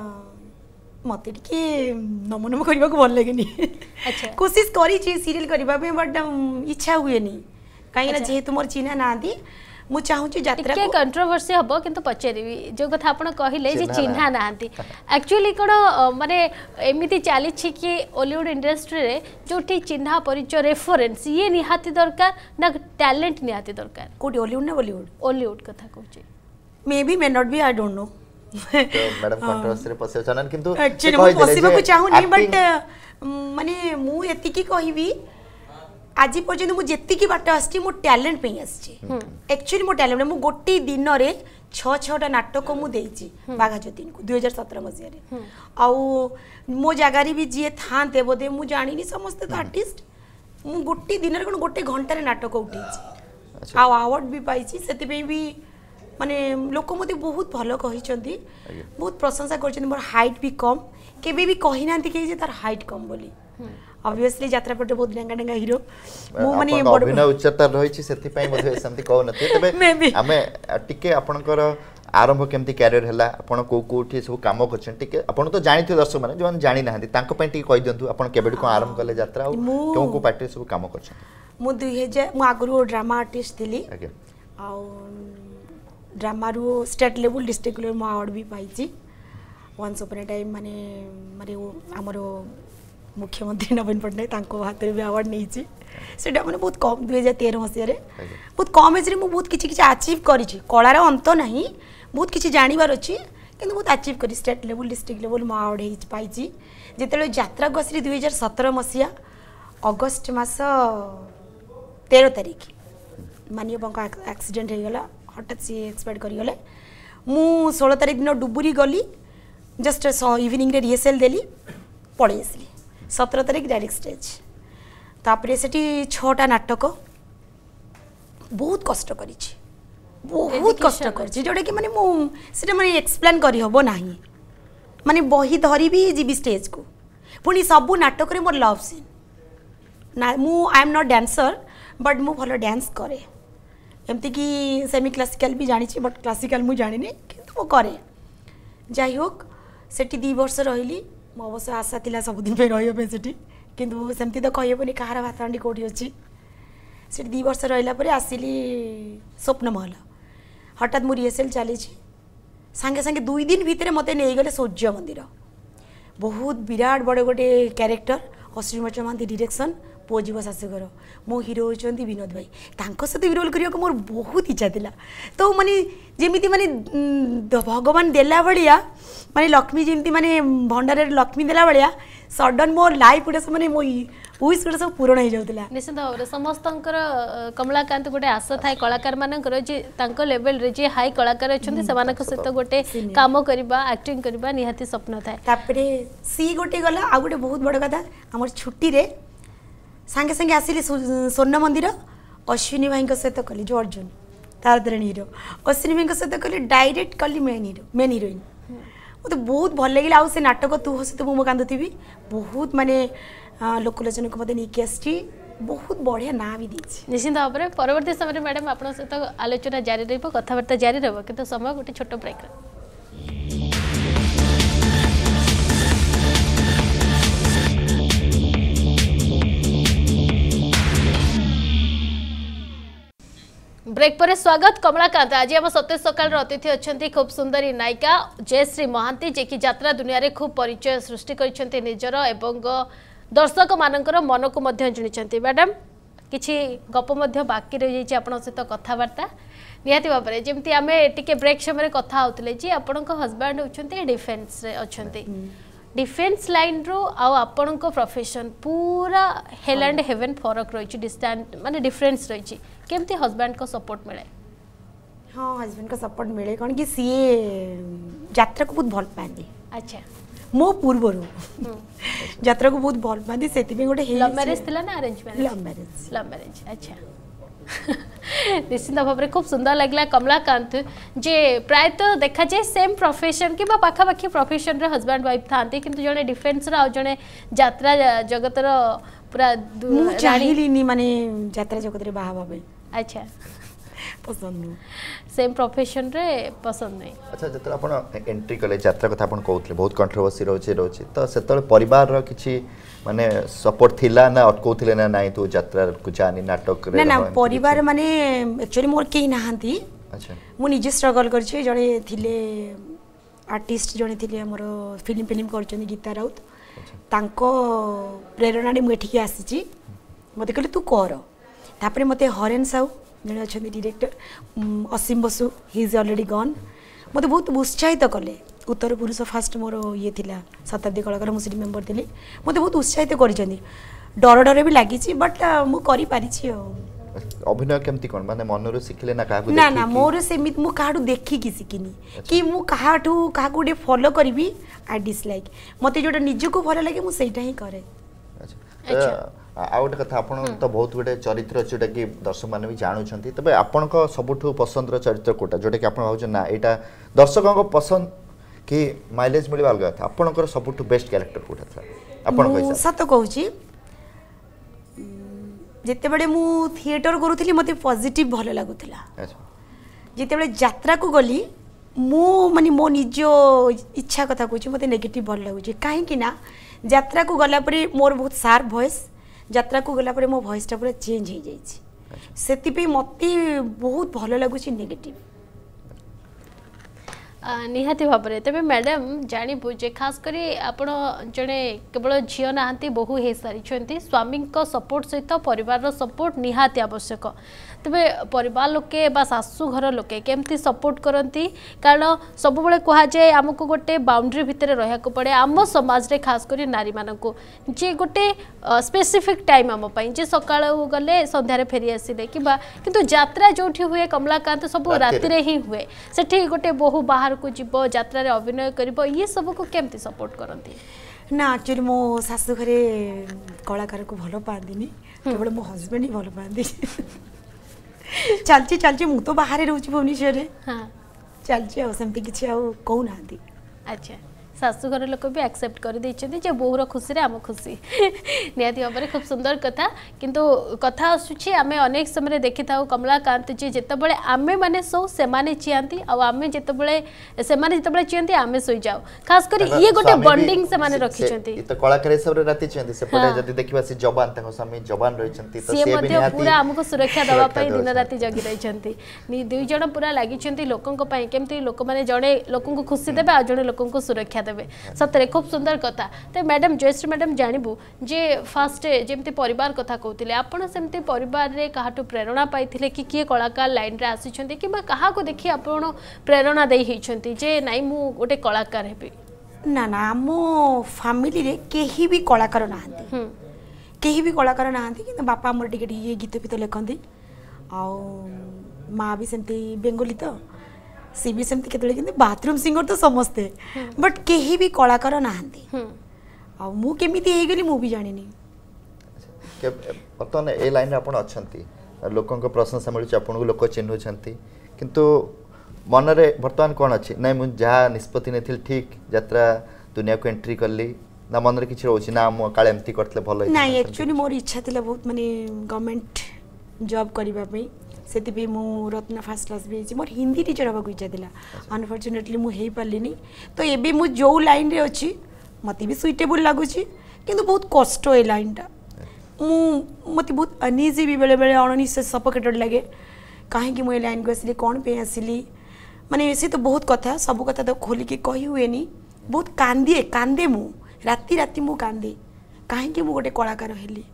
मत टे नमनम करने को भल लगे अच्छा कोशिश करी सीरियल करबा पे बट इच्छा हुए नहीं कहीं जेहेतु मोर चिन्हा नहांती मु चाहूँ यात्रा के कंट्रोवर्सी हम किंतु पचारि जो कथा आपण कहले जे चिन्हा नांती एक्चुअली कोन माने एमिति चली कि हॉलीवुड इंडस्ट्री रे जोठी चिन्हा परिचय रेफरेंस ये निहाती दरकार ना टैलेंट निहाती दरकार कोडी हॉलीवुड ना बॉलीवुड हॉलीवुड कथा कहूची may be may not be I don't know तो मैडम कंट्रोवर्सी रे पसे चलन किंतु एक्चुअली मु पसिबा को चाहूनी बट माने मु एतिकी कहिबी आज पर्यंत मुझे जी बाट आसी मो टैलेंट पे आसी एक्चुअली मो टैलेंट मु गोटे दिन रे छः छटा नाटक मुझे बाघा जतीन को दुई हजार सतर मसीह आउ मो जगार भी जी था बोधे मुझे जानी समस्ते तो आर्टिस्ट मु गोटे दिन रे गोटे घंटे नाटक उठे आवार्ड भी पाई से भी माने लोक मत बहुत भल कही बहुत प्रशंसा कर मोर हाइट भी कम केबे भी कही ना कि तार हाइट कम बोली ऑब्वियसली यात्रा पटे बहुत डेंगा डेंगा हीरो मु माने अभिनय उच्चता रही सेति पई मध्ये संति कहू नथि तबे हमें टिके आपनकर आरंभ केमती कैरियर हला आपन को कोठी सब काम करछन टिके आपन तो जानिथि दर्शक माने जोन जानि नाहंती तांको पई टिके कहि दियंतु आपन केबेड को आरंभ कले यात्रा को को पार्टी सब काम करछन मु दुई हजार मु आगुरु ड्रामा आर्टिस्ट थिली आ ड्रामा रो स्टेट लेवल डिस्ट्रिक्ट लेवल मु अवार्ड भी पाइछि वंस अपन टाइम माने माने हमरो मुख्यमंत्री नवीन पट्टनायक हाथ में भी अवार्ड नहीं से मैंने बहुत कम दुई हजार तेरह मसीह बहुत कम एज मुझे बहुत किसी किसी अचीव करी कलार अंत ना बहुत किसी जानवर अच्छी कि बहुत अचीव करी स्टेट लेवल डिस्ट्रिक्ट लेवल मो अवार्ड पाई जिते यात्रा गसी दुई हजार सतर मसीहा अगस्ट मस तेरह तारिख माननीय एक्सीडेंट हो गला हठात सी एक्सपायर करगले मु षोल तारिख दिन डुबुरी गली जस्ट इवनिंग रिहर्सल देली पड़े आसली सतर तारिख डायरेक्ट स्टेज तापरे सेठी छटा नाटक बहुत कष्ट करी बहुत कष्ट करी जोटा कि माने मु सेटा माने एक्सप्लेन करी हबो नाही माने बही धरी भी जीबी स्टेज को पुनी सबु नाटक रे मोर लव सीन ना मु I am not dancer but मु भलो डांस करे एमती कि सेमी क्लासिकल भी जानी बट क्लासिकल मु जानी किंतु मु करे जाई होक सेठी दी वर्ष रहिली मो अवश्य आशा थिला सबुदिन पे रहियो पे सेठी किंतु सेमती तो कहबोनी कहार भात हांडी कोठी अछि सेठी दी वर्ष रहिला परे आसिली स्वप्न महल हठात मु रिहर्सल चली सांगे सांगे दुई दिन भितर मते नहीं गले सूर्य मंदिर बहुत विराट बड़े गोटे क्यारेक्टर अश्विनी महांती डायरेक्शन पुओ जीव शाशुगर मो हिरो होती विनोद भाई तांको सहित भी रोल करने को मोर बहुत इच्छा थिला तो माने जेमिति माने भगवान देला भलिया माने लक्ष्मी जेमिति माने भंडारे लक्ष्मी देला भलिया सडन मोर लाइफ गुटे माने मो विश गुटे सब पूर्ण हो जाउतिला निश्चित भाव समस्तंकर कमलाकांत गोटे आशा थाए कलाकार मानकर जे तांको लेवल रे जे हाई कलाकार अछंती सेमानक सहित गोटे काम करबा एक्टिंग करबा निहाती स्वप्न थाए तापरे सी गोटे गला आ गोटे बहुत बड़ कथा हमर छुट्टी रे सांगे सांगे आसिली स्वर्ण मंदिर अश्विनी भाई सहित कली जो अर्जुन तार धरण हीरो अश्विनी भाई सहित कली डायरेक्ट कली मेन हीरो मेन हिरोइन मत बहुत भल लगे आउ से नाटक तू हसी तो मु कांदुथी बहुत माने लोकलोचन को मते नहीं आसी बहुत बढ़िया ना भी दीची निश्चित भाव में परवर्ती समय मैडम आप सहित आलोचना जारी रही कथबार्ता जारी रहा कि समय गोटे छोट ब्रेक ब्रेक पर स्वागत कमलाकांत आज आम सतेज सकाल अतिथि अच्छा खूब सुंदरी नायिका जयश्री महांती जे कि यात्रा दुनिया रे खूब परिचय सृष्टि करछन्ते निजर एवं दर्शक मानकर मन को मध्य जिणिछन्ते मैडम किछि गप मध्य बाकी रहि जाइछि आपन सहित कथबार्ता निहाती भाव में जेमती आमे टिके ब्रेक समय कथा होतले जे आपन को हस्बैंड होछन्ते डिफेंस रे अछन्ते डिफेंस लाइन रो आउ आपन को प्रोफेशन पूरा हेल एंड हेवन फरक रही डिस्टेंट माने डिफरेंस रही केमती हस्बैंड को सपोर्ट मिले हाँ हस्बैंड को सपोर्ट मिले कौन कि सी यात्रा को बहुत भल पाती अच्छा मो पूर्वर यात्रा को बहुत भल पाती से गोटे लव मैरिज थिला ना arrange marriage love marriage love marriage अच्छा निश्चित भाव में खूब सुंदर लगला कमलाकांत जे प्रायतः देखा जाए सेम प्रोफेशन कि पाखापाखि प्रोफेशन रे हस्बैंड वाइफ थांती किंतु जने डिफेंस रा जने यात्रा जगत रो पूरा चाहिलिनी माने यात्रा जगत रे बाहा बाबे अच्छा पसंद नु सेम प्रोफेशन रे पसंद नहीं अच्छा जत आपण एंट्री कले यात्रा कथा आपण कहउतले बहुत कंट्रोवर्सी रहउचे रहउचे तो सेतले परिवार रो किछि माने सपोर्ट थिला ना अटकौथिले ना नाही तो यात्रा को जानी नाटक रे ना ना परिवार माने एक्चुअली मोर केही नाहंती अच्छा मु निजे स्ट्रगल करछि जणे थिले आर्टिस्ट जणे थिले हमर फिल्म फिल्म करछनी गीता राउत तांको प्रेरणा ने मु एठिके आसीछि मते कहले तू कर तापरे मते हरेन साउ जणे अछनी director Asim Basu he is already gone मते बहुत उत्साहित कले उत्तर पुरुष फास्ट मोर ये थिला शताब्दी कलाकार मु सिटी मेंबर थिली मते बहुत उत्साहित करिसनी डर डर भी लगी बट मु करि पारिछि अभिनय केमती कोन माने मनरु सिखले ना काहू ना ना मोर सेमित मु काहडू देखि कि सिकिनी कि मु काहाठू काहू डे फॉलो करबी आई डिसलाइक मते जोटा निजको भल लागे मु सेटा ही करे अच्छा आ गोटे कथा आपण तो बहुत गोटे चरित्र अछि जोटा कि दर्शक माने भी जानु छथि तबे आपण को सबठु पसंदर चरित्र कोटा जोटा कि आपण भाउ ना एटा दर्शकों को पसंद कि माइलेज मिलबा अलग था आपण को सबठु बेस्ट कैरेक्टर कोटा था आपण को सत कहू छी जिते बड़े मु थिएटर करूथली मते पॉजिटिव भल लागुथला अच्छा जिते बड़े यात्रा को गली मु माने मो निजो इच्छा कथा कहू छी मते नेगेटिव भल लागु छी काहे कि ना यात्रा को गला परे मोर बहुत शार्प वॉइस यात्रा को गला परे मो वॉइस टा पूरा चेंज हो जाई छी सेति पे मते बहुत भल लागु छी नेगेटिव निहाती भाव में तेज मैडम जानबू जे खास करी आपण जड़े केवल झील ना बहु हो सारी स्वामी सपोर्ट सहित परिवार सपोर्ट निहाती आवश्यक तेरे परिवार लोके बा सासू घर लोके केमती सपोर्ट करती कारण सब बेले कह जाए आमको गोटे बाउंड्री भितर रहा पड़े आम समाज रे खास करी नारी मानक जे गोटे स्पेसिफिक टाइम आम जे सकाळ गले संध्यारे फेरी आसिले किबा किंतु यात्रा जोठी हुए कमलाकांत सब राति ही हुए सेठी गोटे बहु बाहर को जीव यात्रा रे अभिनय करिबो ये सब को केमती सपोर्ट करती ना एक्चुअली मो सासू घरे कलाकार को भल पानी केवल मो हस्बैंड ही भल पाती चलची चलची मु तो बाहर रोच भुवनेश्वर हाँ चलची आमती किसी कहूना अच्छा शाशुघर लोक भी एक्सेप्ट कर देइछन्ती बोहर खुशी आम खुशी निहाती भाव में खूब सुंदर कथा किंतु कथा आसूची आमे अनेक समय देखि था कमलाकांत जी जितेबाला आमे माने सो से माने चियांती आमे जितेबाला से माने जितेबाला चियांती आमे सोई जाओ खास कर ये गोटे बॉन्डिंग से माने रखिछन्ती तो कलाकार सब रे राति चियांती से पले जदी देखिबा से जवान तको स्वामी जवान रहिछन्ती तो से भी निहाती पूरा हमको सुरक्षा दवा पई दिन राति जगी रहिछन्ती नि दुई जण पूरा लागिछन्ती लोकन पई केमती लोक माने जणे लोकन को खुशी देबे आ जणे लोकन को सुरक्षा सतरे खूब सुंदर कथा तो मैडम जयश्री मैडम जानबू जे फास्ट जेमती परिवार कथा कहते आपड़ सेमती परिवार रे कहाटू प्रेरणा पाइथिले कि किए कलाकार लाइन रे आसीछन्ती किबा कहा को देखि आपण प्रेरणा देई हिछन्ती जे नाइ मु गोटे कलाकार हेबी ना ना मो फैमिली रे केही भी कलाकार नाहंती केही भी कलाकार नाहंती कि बापा हमर टिके टिके गीत पित लेखंती आ माँ भी सेमती बेंगोली तो सी भी सेमती केतले कि बाथरूम सिंगर तो समस्ते बट केही भी कलाकार नाहंती आ मु केमिति हे गेली मु भी जानिनी के बतन ए लाइन रे आपण अछंती लोकन को प्रशंसा मिलुछ आपण को लोक चिन्हु छंती किंतु मन रे वर्तमान कोन अछि नै मु जा निष्पत्ति नेथिल ठीक यात्रा दुनिया को एंट्री करली ना मन रे किछ रोछि ना मु काले एमती करतले भलो नै एक्चुअली मोर इच्छा थिला बहुत माने गवर्नमेंट जॉब करिबा पई सेति मु रत्न फर्स्ट क्लास भी मोर हिंदी टीचर हवा इच्छा था अनफॉर्चुनेटली मु हे पारलिनी तो एबे मु जो लाइन रे अछि मते भी सुइटेबल लागुची किंतु बहुत कष्ट ए लाइन टा मु मते बहुत अनइजी भी बेले बेले अननी से सफोकेटेड लागे काहे कि मु ए लाइन को असली कोन पे असली माने ऐसे तो बहुत कथा सब कथा तो खोली के कहि हुए नी बहुत कांदे कांदे मु राति राति मु कांदे काहे कि मु गोटे कलाकार हेली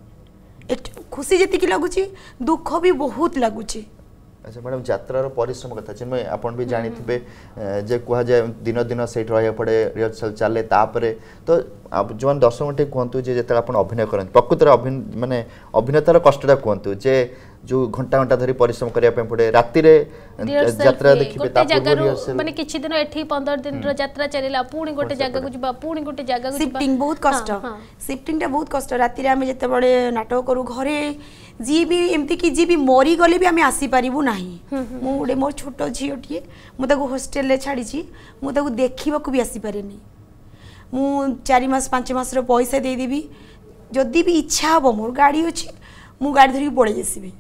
खुशी जी लगुच दुख भी बहुत लगुच अच्छा मैडम यात्रा परिश्रम कथा चिन्मय आपण भी जानी थे जे कह जाए दिन दिन से रहा पड़े रिहर्सल चले तापरे तो जो दर्शक गोटे कहतु जे जेते आपण अभिनय करते प्रकृतर अभिनय माने अभिनेतार कष्टटा कहतु जे जो घंटा घंटा धरी परिश्रम करिया पे पड़े राति रे यात्रा देखिबे ता पूर्व माने किछि दिन एठी पंद्रह दिन रो यात्रा चलेला पूणी गोटे जगह को जिबा पूणी गोटे जगह को शिफ्टिंग बहुत कष्ट शिफ्टिंग टा बहुत कष्ट राति रे हम जेते बडे नाटक करू घरे जी भी एमती कि जी भी मरी गले भी आम आसी पारिबु नाही मु गोटे मोर छोट झीटिए मुझे होस्टेल रे छाड़ी छी मु ताको देखिबा को भी आसी पारेनी मु चार मास पांच मास रो पैसा दे देबी जदी भी इच्छा हबो मोर गाड़ी अछि मु गाड़ी धरी पड़े जसीबी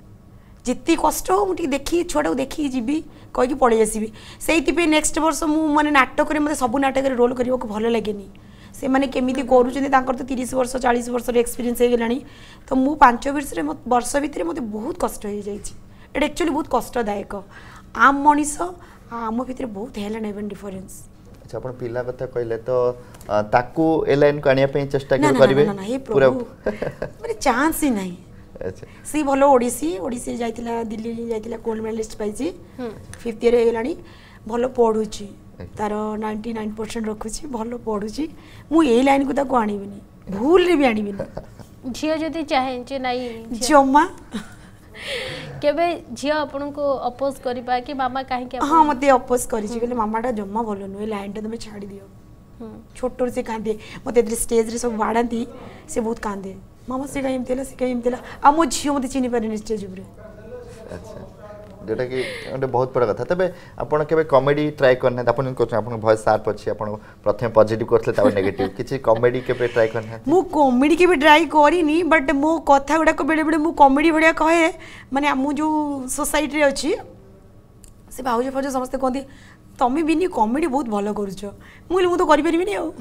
जितनी कष्ट हो मुझे देखी छुआ को देखी जीवी कहीकि पड़े आसबि से नेक्स्ट वर्ष मुझे नाटक मतलब सब नाटक रोल करने को भल लगे से मैंने केमी कर तो तीस वर्ष चालीस वर्ष एक्सपीरियंस हो गलानी तो मु पांच वर्ष वर्ष भितर मत बहुत कष्ट हो जाए एक्चुअली बहुत कष्टदायक आम मनीष आम भितर बहुत है डिफरेन्स अच्छा अपन पिला कथा कहले तो ताकू ए लाइन को आनिया पे चेष्टा करिवे पूरा माने चांस ही नहीं अच्छा सी भलो ओडिसी ओडिसी जाइतिला दिल्ली जाइतिला गोल्ड मेडलिस्ट पाइची फिफ्थ ईयर हे गलानी भलो पढुची तार निन्यानवे परसेंट रखुची भलो पढुची मु ए लाइन को ताको आनिबिनी भूल रे भी आनिबिनी झियो जदि चाहे जे नहीं जमा केबे झियो आपन को अपोज करबा कि मामा काहे के हां मते अपोज करी छी कहले मामाटा जम्मा भलो नुए लाइन टा तुम छाड़ी दियो छोटो से कांदे मते स्टेज रे सब बाड़ांती से बहुत कांदे मामा से कहीं तेला से कहीं तेला आ मो झियो मते चिनी पारे स्टेज ऊपर अच्छा जेटा कि गोटे बहुत बड़ा कथा तबे आपण केबे कॉमेडी ट्राई करने आपण को आपण वॉइस शार्प अछि आपण प्रथम पॉजिटिव करथले ताव नेगेटिव किछि कॉमेडी केबे ट्राई करने मु कॉमेडी केबे ट्राई करिनी बट मो कथा गुडा को बेले बेले मु कॉमेडी भडिया कहे माने मु जो सोसाइटी रे अछि से भाउजे फजे समस्त कहंदी तमे बिनी कॉमेडी बहुत भलो करूछ मु मु तो करि परिबिनी आ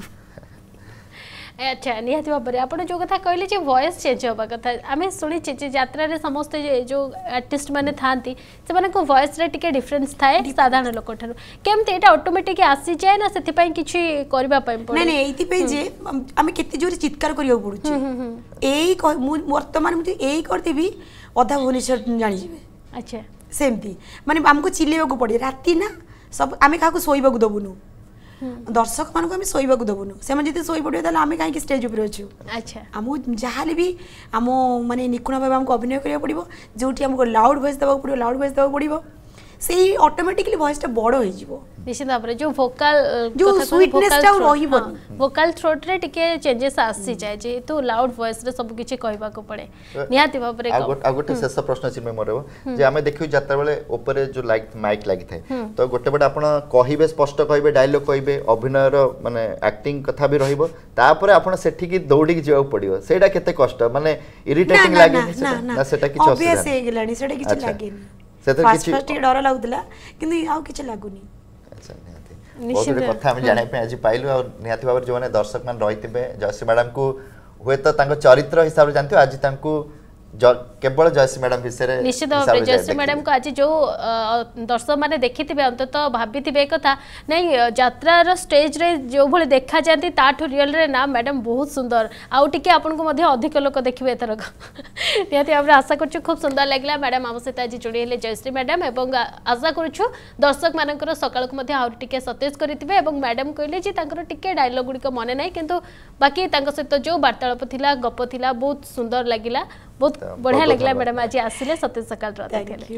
अच्छा निहाती भाव आप जो कथा कहले जे वॉइस चेंज होगा कथा आम शुणी यात्रा रे समस्त जो आर्टिस्ट मैंने था से वॉइस रे टिके डिफरेंस थाए साधारण लोक ठार केमते एटा ऑटोमेटिक आसी जाए ना से किछि करबा पय नहीं नहीं एथि पे जे आमे केते जोर चित्कार करियो पडुछि एई वर्तमान मुझे एई करदेबी अधा भुवनेश्वर जानि जिवे अच्छा सेमती माने हमको चिल्लेबा को पड़े राती ना सब आमे काको सोइबा को दबुनु दर्शक मान को शोवा को दबुनु से जब शोई पड़े आम कहीं स्टेज उपर अच्छु अच्छा आम जहाँ भी आम माने निपुण भाव आमको अभिनय करा पड़ो जो आमको लाउड वॉइस देवा पड़ो लाउड वॉइस देवा पड़ो से ऑटोमेटिकली वॉइस टा बड़ हो निश्चित भाव जो वोकल जो स्वीटनेस टा रहिबो वोकल थ्रोट रे टिके चेंजेस आसी जाए जे तो लाउड वॉइस रे सब किछि कहबा को पड़े निहाती भाव रे आ गोटे शेष प्रश्न अछि मेमोरे जे आमे देखियो जात्रा बेले ऊपर जो लाइक माइक लागि थाए तो गोटे बडा आपण कहिबे स्पष्ट कहिबे डायलॉग कहिबे अभिनय रो माने एक्टिंग कथा भी रहिबो तापर आपण सेठी की दौड़ी जिवा पड़ियो सेटा केते कष्ट माने इरिटेटिंग लागि ना सेटा किछ ऑब्वियस हे गेलानी सेटा किछ लागेनी सेटा किछ फर्स्ट डर लागुतला किंतु आउ किछ लागुनी अच्छा निहाती बहुत बड़ी कथा हम जाने पे आज पाइलु और निहाती भाव जो माने दर्शक मान रहितबे जयश्री मैडम को हुए तो तांको चरित्र हिसाब रे जानथियो आज तांको केवल जयश्री मैडम विषय निश्चित भाव जयश्री मैडम को आज जो दर्शक मैंने देखी थे अंतत भाभी थे कथा नहीं यात्रार स्टेज रे जो भाई देखा जाती ताठू रियल रे ना मैडम बहुत सुंदर आउ टिके आपन को अधिक लोक देखिए एथरक निहाती भाव आशा कर खूब सुंदर लगे मैडम आम सहित आज जोड़ी हेले जयश्री मैडम और आशा करूँ दर्शक मानकर सकाल को आहुरी टिके सतेज करेंगे और मैडम कहले जी टिके डायलॉग गुड़िक मन ना किंतु बाकी सहित जो वार्तालाप थिला गप थिला बहुत सुंदर लगिला बहुत बढ़िया लगला मैडम आज आसिले सतेज सकाल रहते थे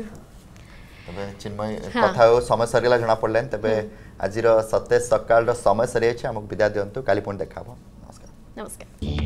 तबे चिन्मय कथा समय सरीला जणा पड़लेन तबे आजिर सतेज सकाल समय सरी अछि हमक विदा दियंतु काली पुन देखाबो नमस्कार नमस्कार।